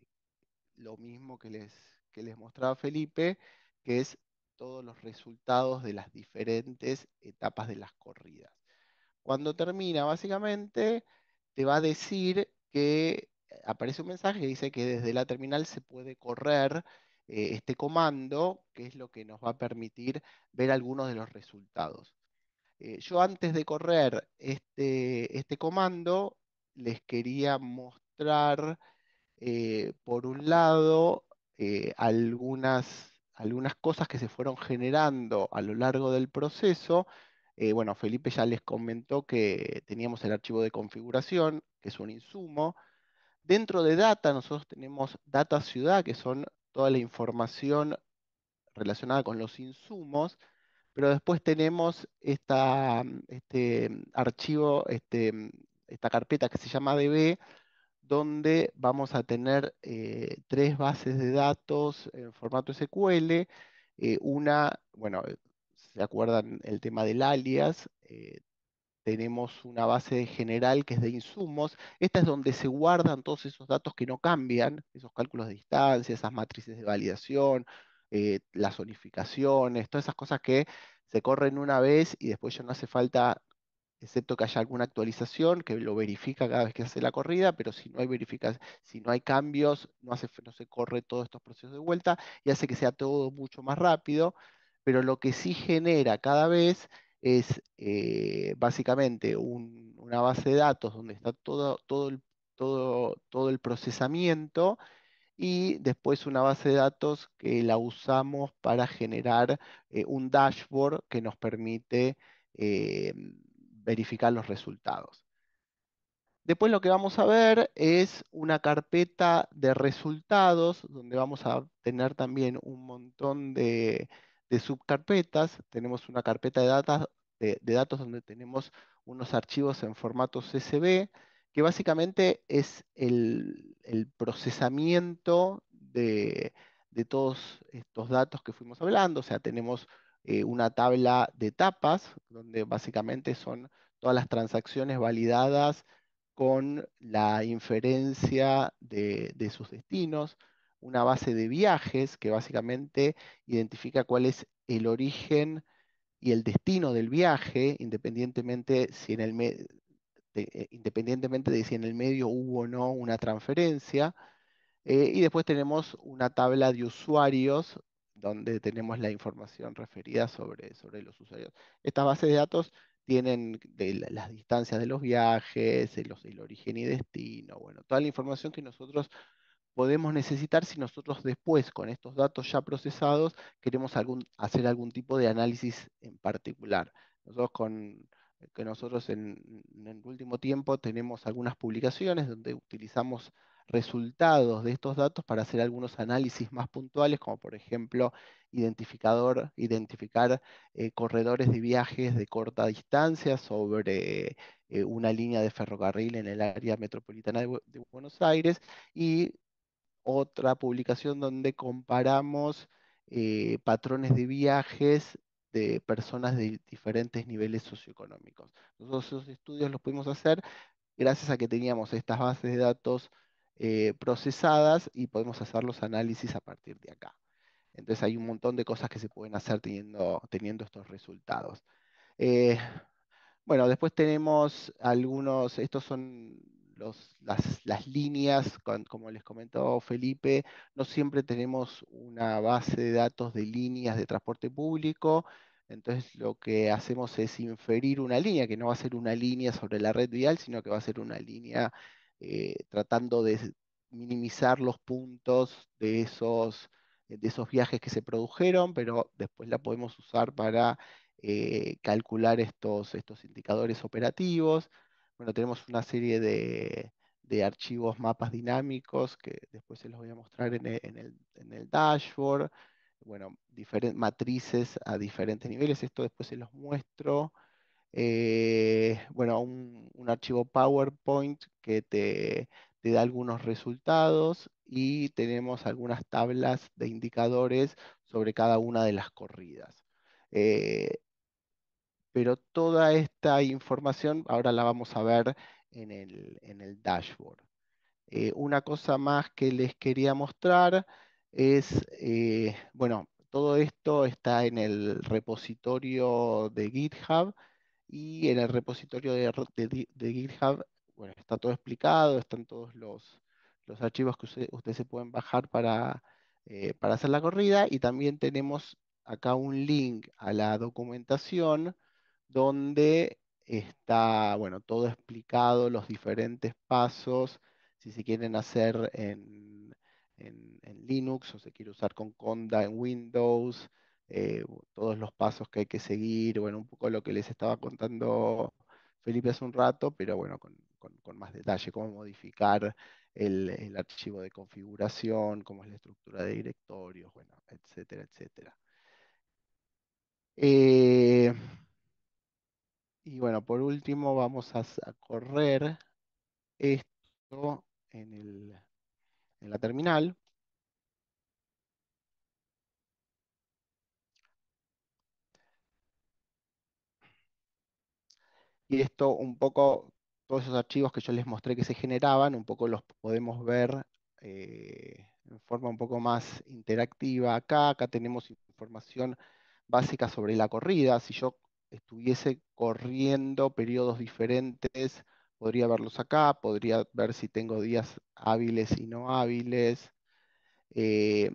lo mismo que les, que les mostraba Felipe, que es todos los resultados de las diferentes etapas de las corridas. Cuando termina, básicamente, te va a decir que eh, aparece un mensaje que dice que desde la terminal se puede correr eh, este comando, que es lo que nos va a permitir ver algunos de los resultados. Eh, yo antes de correr este, este comando, les quería mostrar eh, por un lado, eh, algunas, algunas cosas que se fueron generando a lo largo del proceso. Eh, bueno, Felipe ya les comentó que teníamos el archivo de configuración, que es un insumo. Dentro de Data, nosotros tenemos Data Ciudad, que son toda la información relacionada con los insumos, pero después tenemos esta, este archivo, este, esta carpeta que se llama D B, donde vamos a tener eh, tres bases de datos en formato S Q L. Eh, una, bueno, eh, ¿se acuerdan el tema del alias? Eh, tenemos una base general que es de insumos. Esta es donde se guardan todos esos datos que no cambian, esos cálculos de distancia, esas matrices de validación, eh, las zonificaciones, todas esas cosas que se corren una vez y después ya no hace falta, excepto que haya alguna actualización que lo verifica cada vez que hace la corrida, pero si no hay verifica- si no hay cambios, no hace, no se corre todos estos procesos de vuelta y hace que sea todo mucho más rápido, pero lo que sí genera cada vez es eh, básicamente un- una base de datos donde está todo, todo el, todo, todo el procesamiento y después una base de datos que la usamos para generar eh, un dashboard que nos permite eh, verificar los resultados. Después lo que vamos a ver es una carpeta de resultados, donde vamos a tener también un montón de, de subcarpetas. Tenemos una carpeta de, data- de- de datos donde tenemos unos archivos en formato C S V, que básicamente es el, el procesamiento de, de todos estos datos que fuimos hablando. O sea, tenemos eh, una tabla de etapas, donde básicamente son todas las transacciones validadas con la inferencia de, de sus destinos, una base de viajes que básicamente identifica cuál es el origen y el destino del viaje, independientemente si en el me- de, eh, independientemente de si en el medio hubo o no una transferencia. Eh, y después tenemos una tabla de usuarios donde tenemos la información referida sobre, sobre los usuarios. Estas bases de datos tienen de la- las distancias de los viajes, el, los- el origen y destino, bueno, toda la información que nosotros podemos necesitar si nosotros después, con estos datos ya procesados, queremos algún, hacer algún tipo de análisis en particular. Nosotros con, que nosotros en, en el último tiempo tenemos algunas publicaciones donde utilizamos resultados de estos datos para hacer algunos análisis más puntuales, como por ejemplo identificador, identificar eh, corredores de viajes de corta distancia sobre eh, una línea de ferrocarril en el área metropolitana de Bu- de Buenos Aires y otra publicación donde comparamos eh, patrones de viajes de personas de diferentes niveles socioeconómicos. Nosotros esos estudios los pudimos hacer gracias a que teníamos estas bases de datos eh, procesadas y podemos hacer los análisis a partir de acá. Entonces hay un montón de cosas que se pueden hacer teniendo, teniendo estos resultados. Eh, bueno, después tenemos algunos, estos son los, las, las líneas, con- como les comentó Felipe, no siempre tenemos una base de datos de líneas de transporte público, Entonces lo que hacemos es inferir una línea, que no va a ser una línea sobre la red vial, sino que va a ser una línea eh, tratando de minimizar los puntos de esos, de esos viajes que se produjeron, pero después la podemos usar para eh, calcular estos, estos indicadores operativos. Bueno, tenemos una serie de, de archivos, mapas dinámicos, que después se los voy a mostrar en el, en el, en el dashboard. Bueno, diferentes matrices a diferentes niveles. Esto después se los muestro. Eh, bueno, un, un archivo PowerPoint que te, te da algunos resultados y tenemos algunas tablas de indicadores sobre cada una de las corridas. Eh, pero toda esta información ahora la vamos a ver en el, en el dashboard. Eh, una cosa más que les quería mostrar es, eh, bueno, todo esto está en el repositorio de GitHub y en el repositorio de, r- de di- de GitHub, bueno, está todo explicado, están todos los, los archivos que usted- ustedes se pueden bajar para, eh, para hacer la corrida y también tenemos acá un link a la documentación donde está, bueno, todo explicado, los diferentes pasos, si se quieren hacer en, en- en Linux o se quiere usar con Conda en Windows, eh, todos los pasos que hay que seguir, bueno, un poco lo que les estaba contando Felipe hace un rato, pero bueno, con, con- con más detalle, cómo modificar el, el archivo de configuración, cómo es la estructura de directorios, bueno, etcétera, etcétera. Eh, y bueno, por último vamos a, s- a correr esto en el, en la terminal. Y esto un poco, todos esos archivos que yo les mostré que se generaban, un poco los podemos ver eh, en forma un poco más interactiva acá. Acá tenemos información básica sobre la corrida. Si yo estuviese corriendo periodos diferentes, podría verlos acá, podría ver si tengo días hábiles y no hábiles. Eh,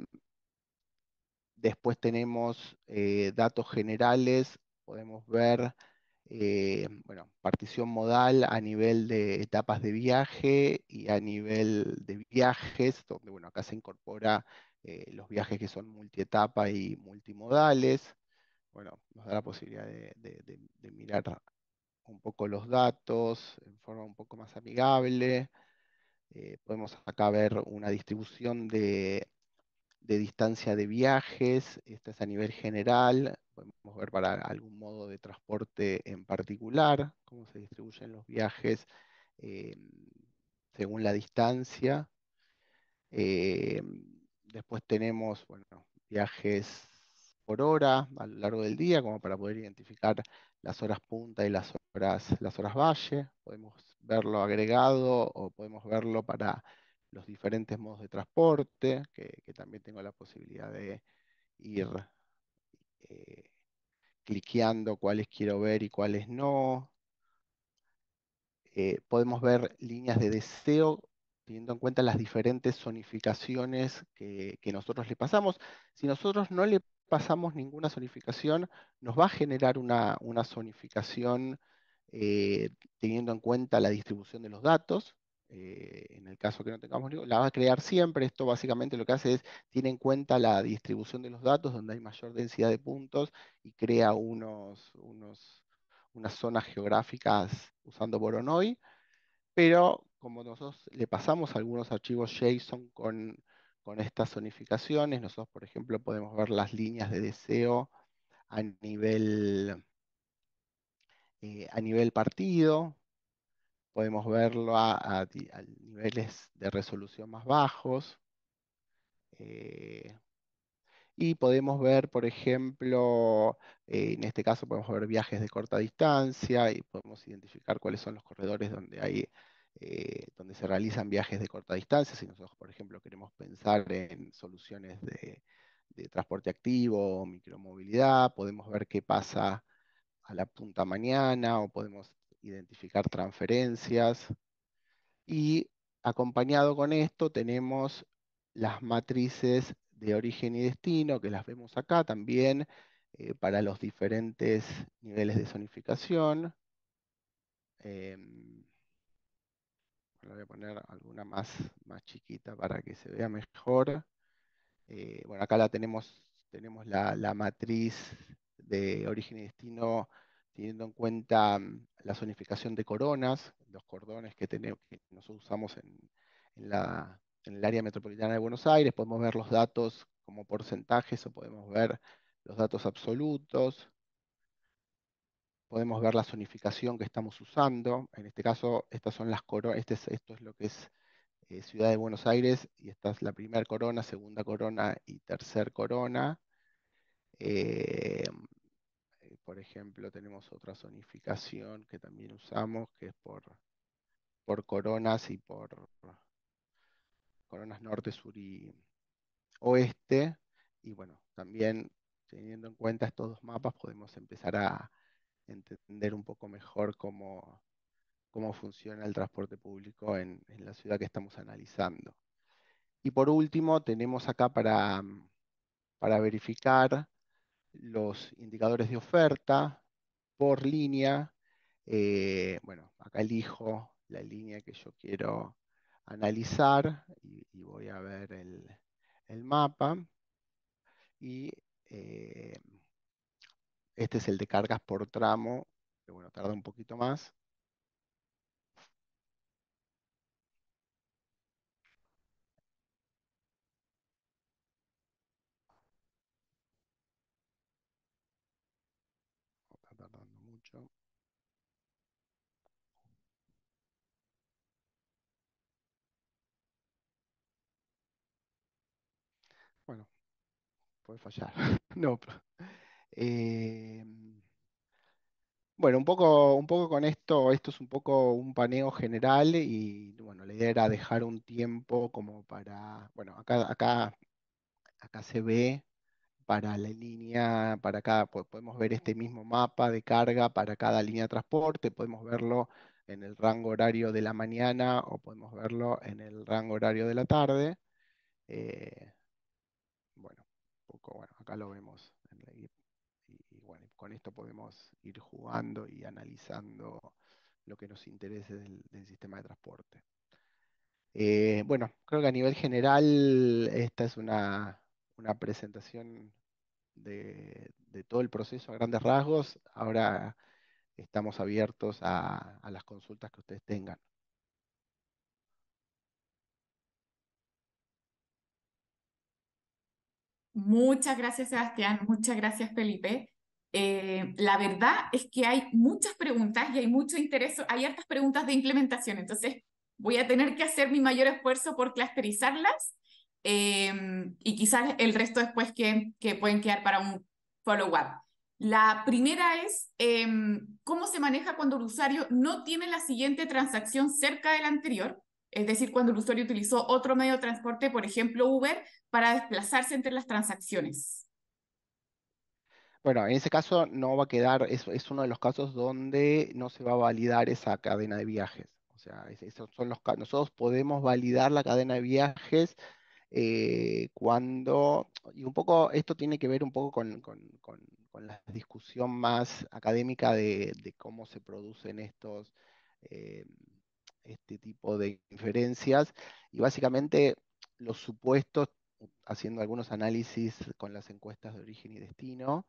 Después tenemos eh, datos generales, podemos ver, eh, bueno, partición modal a nivel de etapas de viaje y a nivel de viajes, donde, bueno, acá se incorpora eh, los viajes que son multietapa y multimodales. Bueno, nos da la posibilidad de, de- de- de mirar un poco los datos en forma un poco más amigable. Eh, podemos acá ver una distribución de de distancia de viajes, esta es a nivel general, podemos ver para algún modo de transporte en particular, cómo se distribuyen los viajes eh, según la distancia. Eh, Después tenemos, bueno, viajes por hora a lo largo del día, como para poder identificar las horas punta y las horas, las horas valle. Podemos verlo agregado o podemos verlo para los diferentes modos de transporte, que, que también tengo la posibilidad de ir eh, cliqueando cuáles quiero ver y cuáles no. Eh, podemos ver líneas de deseo teniendo en cuenta las diferentes zonificaciones que, que nosotros le pasamos. Si nosotros no le pasamos ninguna zonificación, nos va a generar una, una zonificación eh, teniendo en cuenta la distribución de los datos. Eh, en el caso que no tengamos ningún- la va a crear siempre. Esto básicamente lo que hace es, tiene en cuenta la distribución de los datos, donde hay mayor densidad de puntos, y crea unos, unos unas zonas geográficas usando Voronoi, pero como nosotros le pasamos algunos archivos JSON con, con estas zonificaciones, nosotros, por ejemplo, podemos ver las líneas de deseo a nivel, eh, a nivel partido, podemos verlo a, a di- a niveles de resolución más bajos. eh, Y podemos ver, por ejemplo, eh, en este caso podemos ver viajes de corta distancia y podemos identificar cuáles son los corredores donde hay, eh, donde se realizan viajes de corta distancia. Si nosotros, por ejemplo, queremos pensar en soluciones de, de transporte activo o micromovilidad, podemos ver qué pasa a la punta mañana o podemos identificar transferencias. Y acompañado con esto tenemos las matrices de origen y destino, que las vemos acá también. eh, para los diferentes niveles de zonificación. Em, le voy a poner alguna más, más chiquita para que se vea mejor. Eh, bueno, acá la tenemos, tenemos la, la matriz de origen y destino teniendo en cuenta mm, la zonificación de coronas, los cordones que, tenemos, que nosotros usamos en, en la, en el área metropolitana de Buenos Aires. Podemos ver los datos como porcentajes o podemos ver los datos absolutos. Podemos ver la zonificación que estamos usando. En este caso, estas son las coronas, este es- esto es lo que es eh, Ciudad de Buenos Aires, y esta es la primera corona, segunda corona y tercer corona. Eh, eh, por ejemplo, tenemos otra zonificación que también usamos, que es por, por coronas y por coronas norte, sur y oeste. Y bueno, también teniendo en cuenta estos dos mapas, podemos empezar a entender un poco mejor cómo, cómo funciona el transporte público en, en la ciudad que estamos analizando. Y por último, tenemos acá para, para verificar los indicadores de oferta por línea. Eh, bueno, acá elijo la línea que yo quiero analizar y, y voy a ver el, el mapa. Y eh, este es el de cargas por tramo, que bueno, tarda un poquito más. Está tardando mucho. Bueno, puede fallar. No, pero, eh, bueno, un poco, un poco con esto, esto es un poco un paneo general y bueno, la idea era dejar un tiempo como para, bueno, acá, acá, acá se ve para la línea, para cada, po- podemos ver este mismo mapa de carga para cada línea de transporte, podemos verlo en el rango horario de la mañana o podemos verlo en el rango horario de la tarde. Eh, bueno, un poco, bueno, acá lo vemos en la guía. Y, y bueno, con esto podemos ir jugando y analizando lo que nos interese del, del sistema de transporte. Eh, bueno, creo que a nivel general esta es una, una presentación de, de todo el proceso a grandes rasgos. Ahora estamos abiertos a, a las consultas que ustedes tengan. Muchas gracias, Sebastián. Muchas gracias, Felipe. Eh, la verdad es que hay muchas preguntas y hay mucho interés. Hay hartas preguntas de implementación, entonces voy a tener que hacer mi mayor esfuerzo por clusterizarlas eh, y quizás el resto después que, que pueden quedar para un follow-up. La primera es eh, cómo se maneja cuando el usuario no tiene la siguiente transacción cerca de la anterior, es decir, cuando el usuario utilizó otro medio de transporte, por ejemplo Uber, para desplazarse entre las transacciones. Bueno, en ese caso no va a quedar, es, es uno de los casos donde no se va a validar esa cadena de viajes. O sea, es- esos son los, ca- nosotros podemos validar la cadena de viajes eh, cuando, y un poco, esto tiene que ver un poco con, con- con- con la discusión más académica de, de cómo se producen estos, eh, este tipo de inferencias, y básicamente los supuestos, haciendo algunos análisis con las encuestas de origen y destino,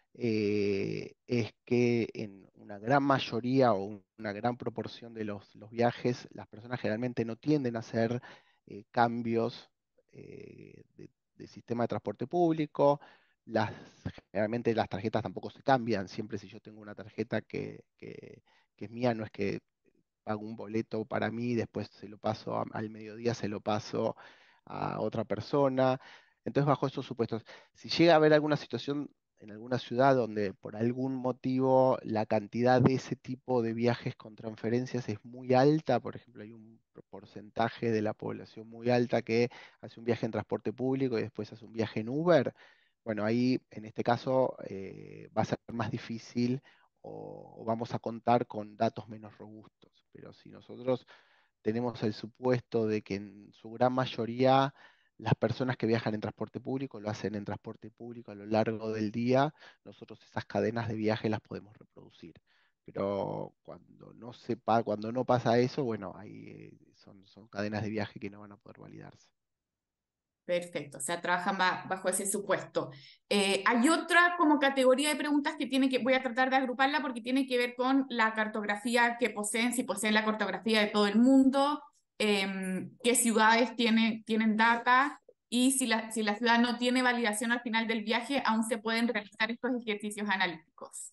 eh, es que en una gran mayoría o un- una gran proporción de los, los viajes, las personas generalmente no tienden a hacer eh, cambios eh, de, de sistema de transporte público. Las, generalmente las tarjetas tampoco se cambian. Siempre si yo tengo una tarjeta que, que- que es mía, no es que pago un boleto para mí, después se lo paso a- al mediodía, se lo paso a otra persona. Entonces, bajo esos supuestos, si llega a haber alguna situación en alguna ciudad donde por algún motivo la cantidad de ese tipo de viajes con transferencias es muy alta, por ejemplo, hay un porcentaje de la población muy alta que hace un viaje en transporte público y después hace un viaje en Uber, bueno, ahí en este caso eh, va a ser más difícil o, o vamos a contar con datos menos robustos. Pero si nosotros tenemos el supuesto de que en su gran mayoría Las personas que viajan en transporte público lo hacen en transporte público a lo largo del día. Nosotros esas cadenas de viaje las podemos reproducir. Pero cuando no se pa- cuando no pasa eso, bueno, ahí eh, son, son cadenas de viaje que no van a poder validarse. Perfecto, o sea, trabajan ba- bajo ese supuesto. Eh, hay otra como categoría de preguntas que tiene que, voy a tratar de agruparla porque tiene que ver con la cartografía que poseen, si poseen la cartografía de todo el mundo, em, qué ciudades tiene, tienen data y si la, si la ciudad no tiene validación al final del viaje, aún se pueden realizar estos ejercicios analíticos.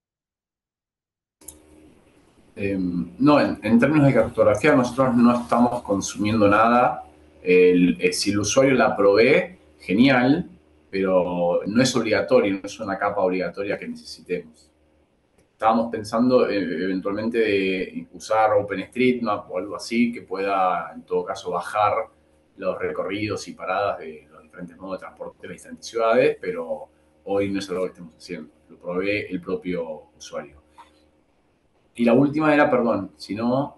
Eh, no, en, en términos de cartografía nosotros no estamos consumiendo nada. El- eh, si el usuario la provee, genial, pero no es obligatorio, no es una capa obligatoria que necesitemos. Estábamos pensando eh, eventualmente de usar OpenStreetMap o algo así que pueda en todo caso bajar los recorridos y paradas de los diferentes modos de transporte de las distintas ciudades, pero hoy no es algo que estemos haciendo, lo provee el propio usuario. Y la última era, perdón, si no,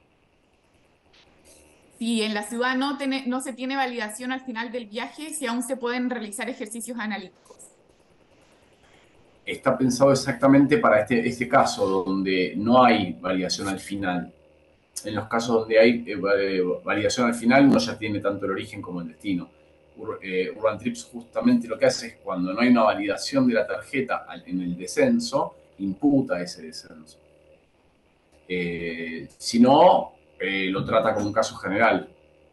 Si en la ciudad no, tiene, no se tiene validación al final del viaje, si aún se pueden realizar ejercicios analíticos. está pensado exactamente para este, este caso donde no hay validación al final. En los casos donde hay eh, validación al final, uno ya tiene tanto el origen como el destino. Ur, eh, Urban Trips justamente lo que hace es cuando no hay una validación de la tarjeta en el descenso, imputa ese descenso. Eh, si no, eh, lo trata como un caso general.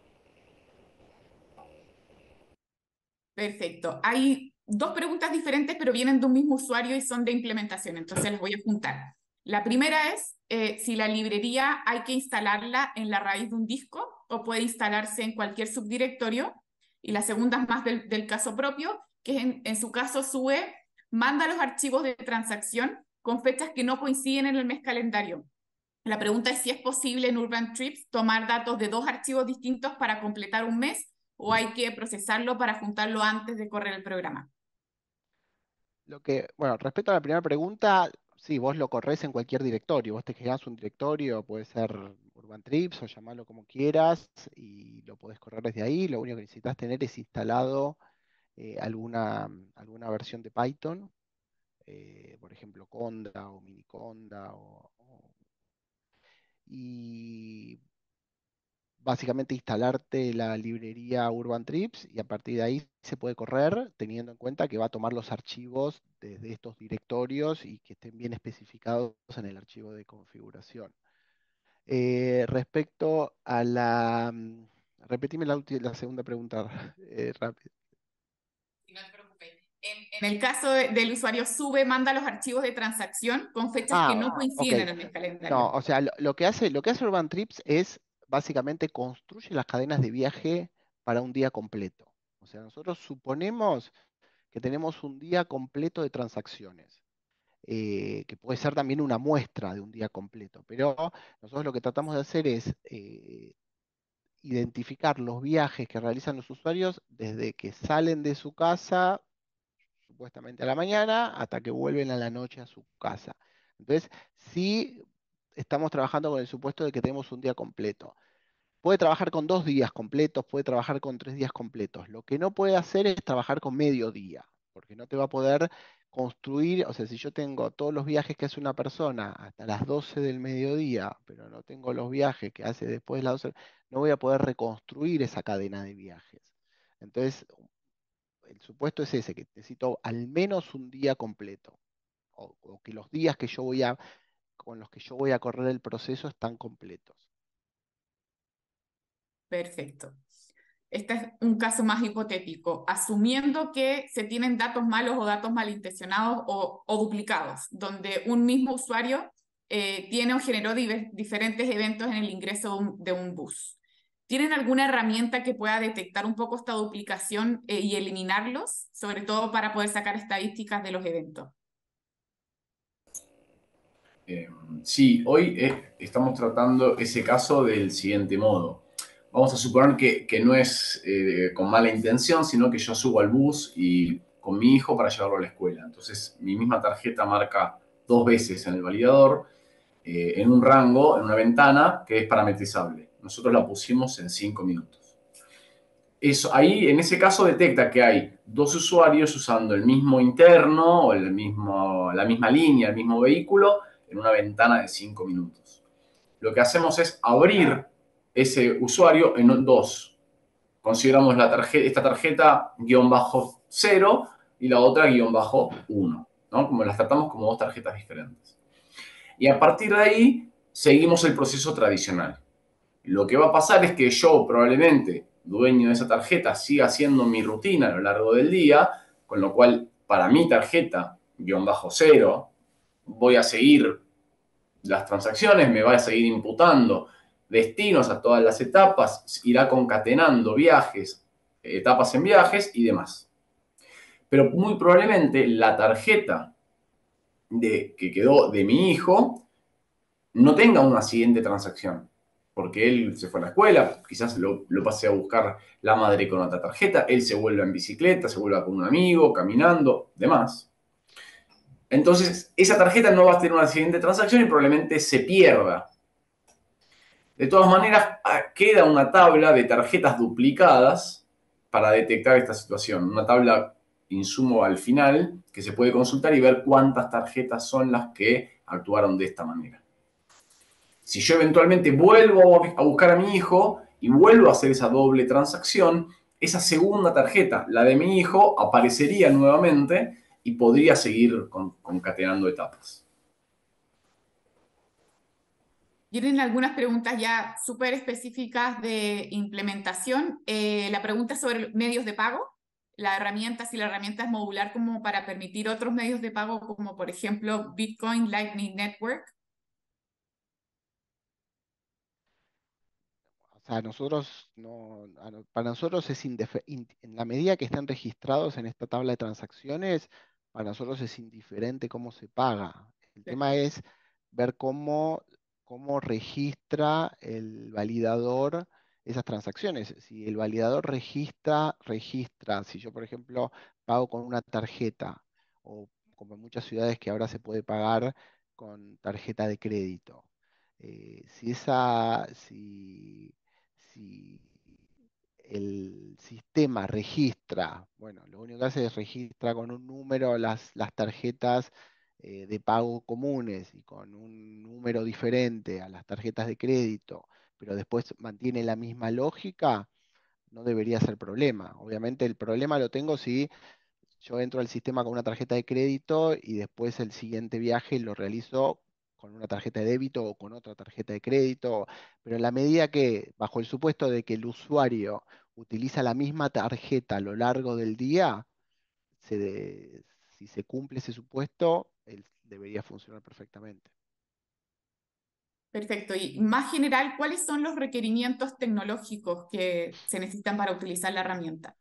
Perfecto. Hay dos preguntas diferentes, pero vienen de un mismo usuario y son de implementación, entonces las voy a juntar. La primera es eh, si la librería hay que instalarla en la raíz de un disco o puede instalarse en cualquier subdirectorio. Y la segunda es más del, del caso propio, que en, en su caso sube, manda los archivos de transacción con fechas que no coinciden en el mes calendario. La pregunta es si es posible en Urban Trips tomar datos de dos archivos distintos para completar un mes o hay que procesarlo para juntarlo antes de correr el programa. Lo que, bueno, respecto a la primera pregunta, sí, vos lo corres en cualquier directorio. Vos te generás un directorio, puede ser Urban Trips o llamarlo como quieras, y lo podés correr desde ahí. Lo único que necesitas tener es instalado eh, alguna, alguna versión de Python, eh, por ejemplo, Conda o Miniconda, o, o- y básicamente instalarte la librería Urban Trips y a partir de ahí se puede correr teniendo en cuenta que va a tomar los archivos desde estos directorios y que estén bien especificados en el archivo de configuración. Eh, respecto a la... mm, Repetime la, ulti- la segunda pregunta eh, rápido. No te preocupes. En, en el caso de, del usuario sube, manda los archivos de transacción con fechas que Ah, no ok. coinciden en el mes No, calendario. o sea, lo, lo que hace, lo que hace Urban Trips es básicamente construye las cadenas de viaje para un día completo. O sea, nosotros suponemos que tenemos un día completo de transacciones, eh, que puede ser también una muestra de un día completo, pero nosotros lo que tratamos de hacer es eh, identificar los viajes que realizan los usuarios desde que salen de su casa, supuestamente a la mañana, hasta que vuelven a la noche a su casa. Entonces, sí estamos trabajando con el supuesto de que tenemos un día completo. Puede trabajar con dos días completos, puede trabajar con tres días completos. Lo que no puede hacer es trabajar con medio día, porque no te va a poder construir, o sea, si yo tengo todos los viajes que hace una persona hasta las doce del mediodía, pero no tengo los viajes que hace después de las doce, no voy a poder reconstruir esa cadena de viajes. Entonces, el supuesto es ese, que necesito al menos un día completo, o, o que los días que yo voy a, con los que yo voy a correr el proceso están completos. Perfecto. Este es un caso más hipotético, asumiendo que se tienen datos malos o datos malintencionados o, o duplicados, donde un mismo usuario eh, tiene o generó diver- diferentes eventos en el ingreso de un, de un bus. ¿Tienen alguna herramienta que pueda detectar un poco esta duplicación eh, y eliminarlos, sobre todo para poder sacar estadísticas de los eventos? Eh, sí, hoy eh, estamos tratando ese caso del siguiente modo. Vamos a suponer que, que no es eh, con mala intención, sino que yo subo al bus y con mi hijo para llevarlo a la escuela. Entonces, mi misma tarjeta marca dos veces en el validador, eh, en un rango, en una ventana que es parametrizable. Nosotros la pusimos en cinco minutos. eso, ahí en ese caso detecta que hay dos usuarios usando el mismo interno o el mismo, la misma línea, el mismo vehículo en una ventana de cinco minutos. Lo que hacemos es abrir ese usuario en dos. Consideramos la tarjeta, esta tarjeta guión bajo cero y la otra guión bajo uno, ¿no? Como las tratamos como dos tarjetas diferentes. Y a partir de ahí seguimos el proceso tradicional. Lo que va a pasar es que yo probablemente, dueño de esa tarjeta, siga haciendo mi rutina a lo largo del día, con lo cual para mi tarjeta, guión bajo cero, voy a seguir las transacciones, me va a seguir imputando destinos a todas las etapas, irá concatenando viajes, etapas en viajes y demás. Pero muy probablemente la tarjeta de, que quedó de mi hijo no tenga una siguiente transacción, porque él se fue a la escuela, quizás lo, lo pasé a buscar la madre con otra tarjeta, él se vuelve en bicicleta, se vuelve con un amigo, caminando, demás. Entonces, esa tarjeta no va a tener una siguiente transacción y probablemente se pierda. De todas maneras, queda una tabla de tarjetas duplicadas para detectar esta situación. Una tabla insumo al final que se puede consultar y ver cuántas tarjetas son las que actuaron de esta manera. Si yo eventualmente vuelvo a buscar a mi hijo y vuelvo a hacer esa doble transacción, esa segunda tarjeta, la de mi hijo, aparecería nuevamente y podría seguir concatenando etapas. Tienen algunas preguntas ya súper específicas de implementación. Eh, la pregunta es sobre medios de pago. La herramienta, si la herramienta es modular como para permitir otros medios de pago, como por ejemplo Bitcoin Lightning Network. O sea, nosotros no, a no- para nosotros es indife- in- en la medida que estén registrados en esta tabla de transacciones, para nosotros es indiferente cómo se paga. El tema Perfecto. es ver cómo, cómo registra el validador esas transacciones. Si el validador registra, registra, si yo, por ejemplo, pago con una tarjeta, o como en muchas ciudades que ahora se puede pagar con tarjeta de crédito. Eh, si esa, si si el sistema registra, bueno, lo único que hace es registra con un número las, las tarjetas eh, de pago comunes y con un número diferente a las tarjetas de crédito, pero después mantiene la misma lógica, no debería ser problema. Obviamente el problema lo tengo si yo entro al sistema con una tarjeta de crédito y después el siguiente viaje lo realizo con una tarjeta de débito o con otra tarjeta de crédito, pero en la medida que, bajo el supuesto de que el usuario utiliza la misma tarjeta a lo largo del día, se de- si se cumple ese supuesto, él debería funcionar perfectamente. Perfecto. Y más general, ¿cuáles son los requerimientos tecnológicos que se necesitan para utilizar la herramienta?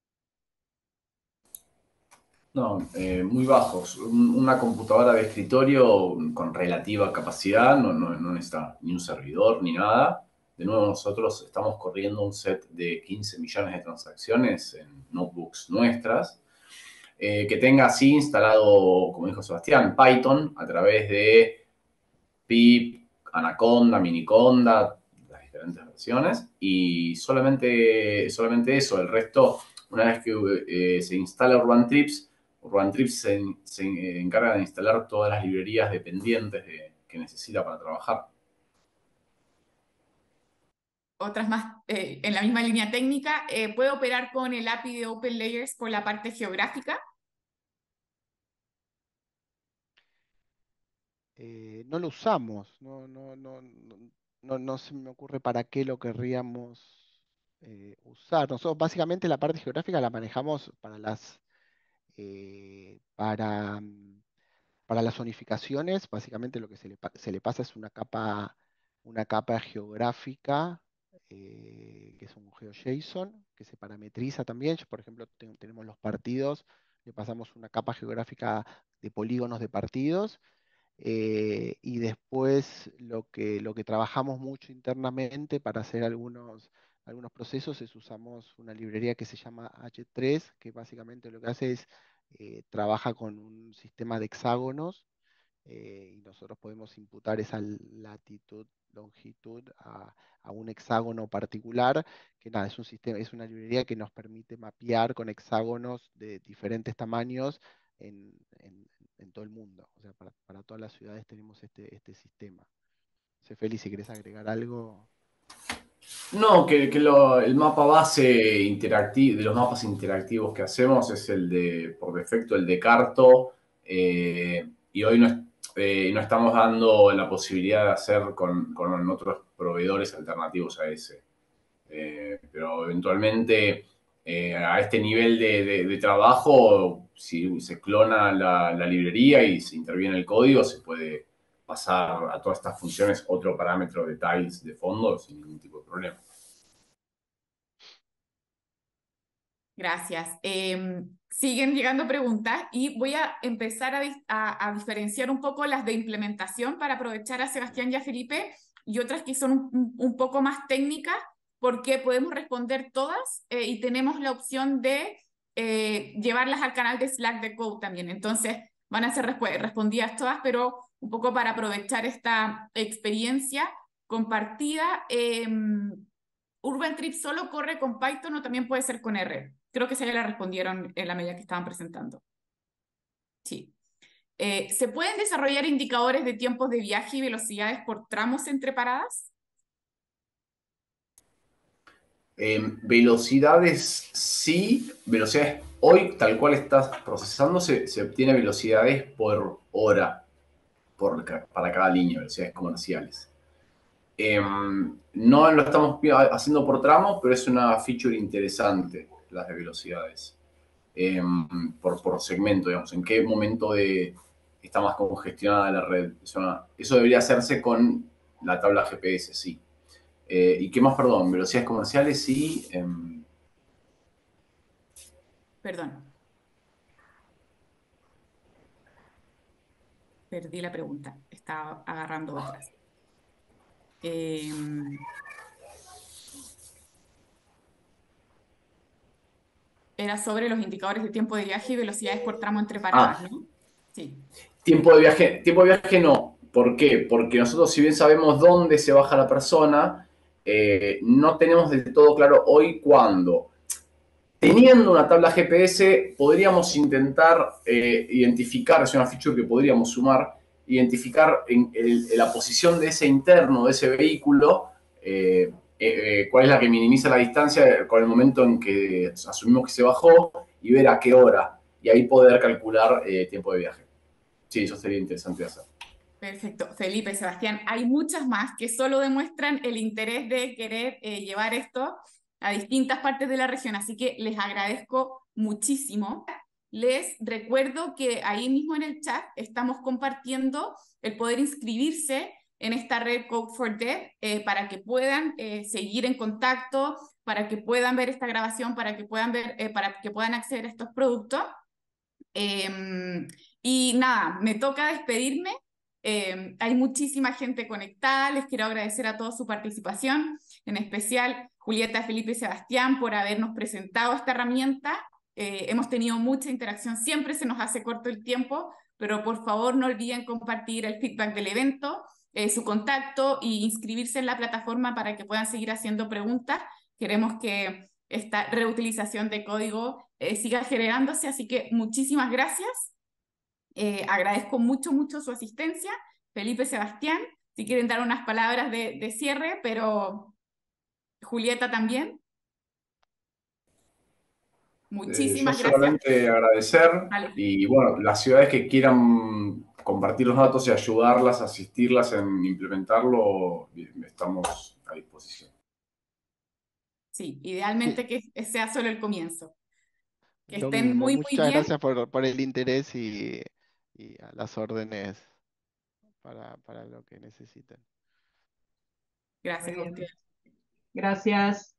No, eh, muy bajos. Un- una computadora de escritorio con relativa capacidad, no, no, no necesita ni un servidor ni nada. De nuevo, nosotros estamos corriendo un set de quince millones de transacciones en notebooks nuestras, eh, que tenga así instalado, como dijo Sebastián, Python a través de pip, Anaconda, Miniconda, las diferentes versiones, y solamente, solamente eso. El resto, una vez que eh, se instala Urban Trips, Urban Trips se, se encarga de instalar todas las librerías dependientes de, que necesita para trabajar. Otras más eh, en la misma línea técnica, eh, ¿puede operar con el A P I de OpenLayers por la parte geográfica? Eh, no lo usamos, no, no, no, no, no- no se me ocurre para qué lo querríamos eh, usar. Nosotros básicamente la parte geográfica la manejamos para las eh, para, mm, para las zonificaciones. Básicamente lo que se le, pa- se le pasa es una capa, una capa geográfica, eh, que es un GeoJSON, que se parametriza también. Yo, por ejemplo, ten- tenemos los partidos, le pasamos una capa geográfica de polígonos de partidos. Eh, y después lo que, lo que trabajamos mucho internamente para hacer algunos, algunos procesos es usamos una librería que se llama H tres, que básicamente lo que hace es eh, trabaja con un sistema de hexágonos, eh, y nosotros podemos imputar esa latitud longitud a, a un hexágono particular, que nada, es un sistema, es una librería que nos permite mapear con hexágonos de diferentes tamaños en, en- en todo el mundo. O sea, para, para todas las ciudades tenemos este, este sistema. No sé, Feli, si querés agregar algo. No, que, que lo- el mapa base interactivo, de los mapas interactivos que hacemos es el de, por defecto, el de Carto. eh, y hoy no, es- eh, no estamos dando la posibilidad de hacer con, con otros proveedores alternativos a ese. Eh, pero eventualmente, eh, a este nivel de, de- de trabajo, si se clona la, la librería y se interviene el código, se puede pasar a todas estas funciones otro parámetro de tiles de fondo sin ningún tipo de problema. Gracias. Eh, siguen llegando preguntas y voy a empezar a, dis- a- a diferenciar un poco las de implementación para aprovechar a Sebastián y a Felipe y otras que son un, un poco más técnicas porque podemos responder todas eh, y tenemos la opción de eh, llevarlas al canal de Slack de Code también. Entonces van a ser respu- respondidas todas, pero un poco para aprovechar esta experiencia compartida. em, Urban Trip solo corre con Python o también puede ser con R. Creo que se ya la respondieron en la medida que estaban presentando. Sí. Eh, ¿se pueden desarrollar indicadores de tiempos de viaje y velocidades por tramos entre paradas? Eh, velocidades, sí, velocidades hoy, tal cual estás procesando, se, se obtiene velocidades por hora por, ca- para cada línea, velocidades comerciales. Eh, no lo estamos haciendo por tramo, pero es una feature interesante, las de velocidades. Eh, por, por segmento, digamos, en qué momento de, está más congestionada la red. Eso, no- eso debería hacerse con la tabla G P S, sí. Eh, ¿Y qué más, perdón? Velocidades comerciales y... em, Perdón, perdí la pregunta. Estaba agarrando otras. Eh, era sobre los indicadores de tiempo de viaje y velocidades por tramo entre paradas, ah, ¿no? Sí. tiempo de viaje, tiempo de viaje no. ¿Por qué? Porque nosotros, si bien sabemos dónde se baja la persona, eh, no tenemos del todo claro hoy cuándo. Teniendo una tabla G P S, podríamos intentar eh, identificar, es una feature que podríamos sumar, identificar en, el, en la posición de ese interno, de ese vehículo, eh, eh, cuál es la que minimiza la distancia con el momento en que asumimos que se bajó y ver a qué hora. Y ahí poder calcular eh, tiempo de viaje. Sí, eso sería interesante de hacer. Perfecto. Felipe, Sebastián, hay muchas más que solo demuestran el interés de querer eh, llevar esto a distintas partes de la región, así que les agradezco muchísimo. Les recuerdo que ahí mismo en el chat estamos compartiendo el poder inscribirse en esta red Code for Dev eh, para que puedan eh, seguir en contacto, para que puedan ver esta grabación, para que puedan ver, eh, para que puedan acceder a estos productos. Eh, y nada, me toca despedirme. Eh, hay muchísima gente conectada. Les quiero agradecer a todos su participación, en especial Julieta, Felipe y Sebastián por habernos presentado esta herramienta. Eh, hemos tenido mucha interacción, siempre se nos hace corto el tiempo, pero por favor no olviden compartir el feedback del evento, eh, su contacto e inscribirse en la plataforma para que puedan seguir haciendo preguntas. Queremos que esta reutilización de código eh, siga generándose, así que muchísimas gracias. Eh, agradezco mucho, mucho su asistencia. Felipe, Sebastián, si quieren dar unas palabras de, de cierre, pero Julieta también. Eh, yo Muchísimas gracias. solamente agradecer Vale. y bueno, las ciudades que quieran compartir los datos y ayudarlas, asistirlas en implementarlo, estamos a disposición. Sí, Sí, idealmente que sea solo el comienzo. Que lo estén mismo. muy, muy Muchas bien. gracias por, por el interés y, y a las órdenes para, para lo que necesiten. Gracias Muy a ustedes. bien. Gracias.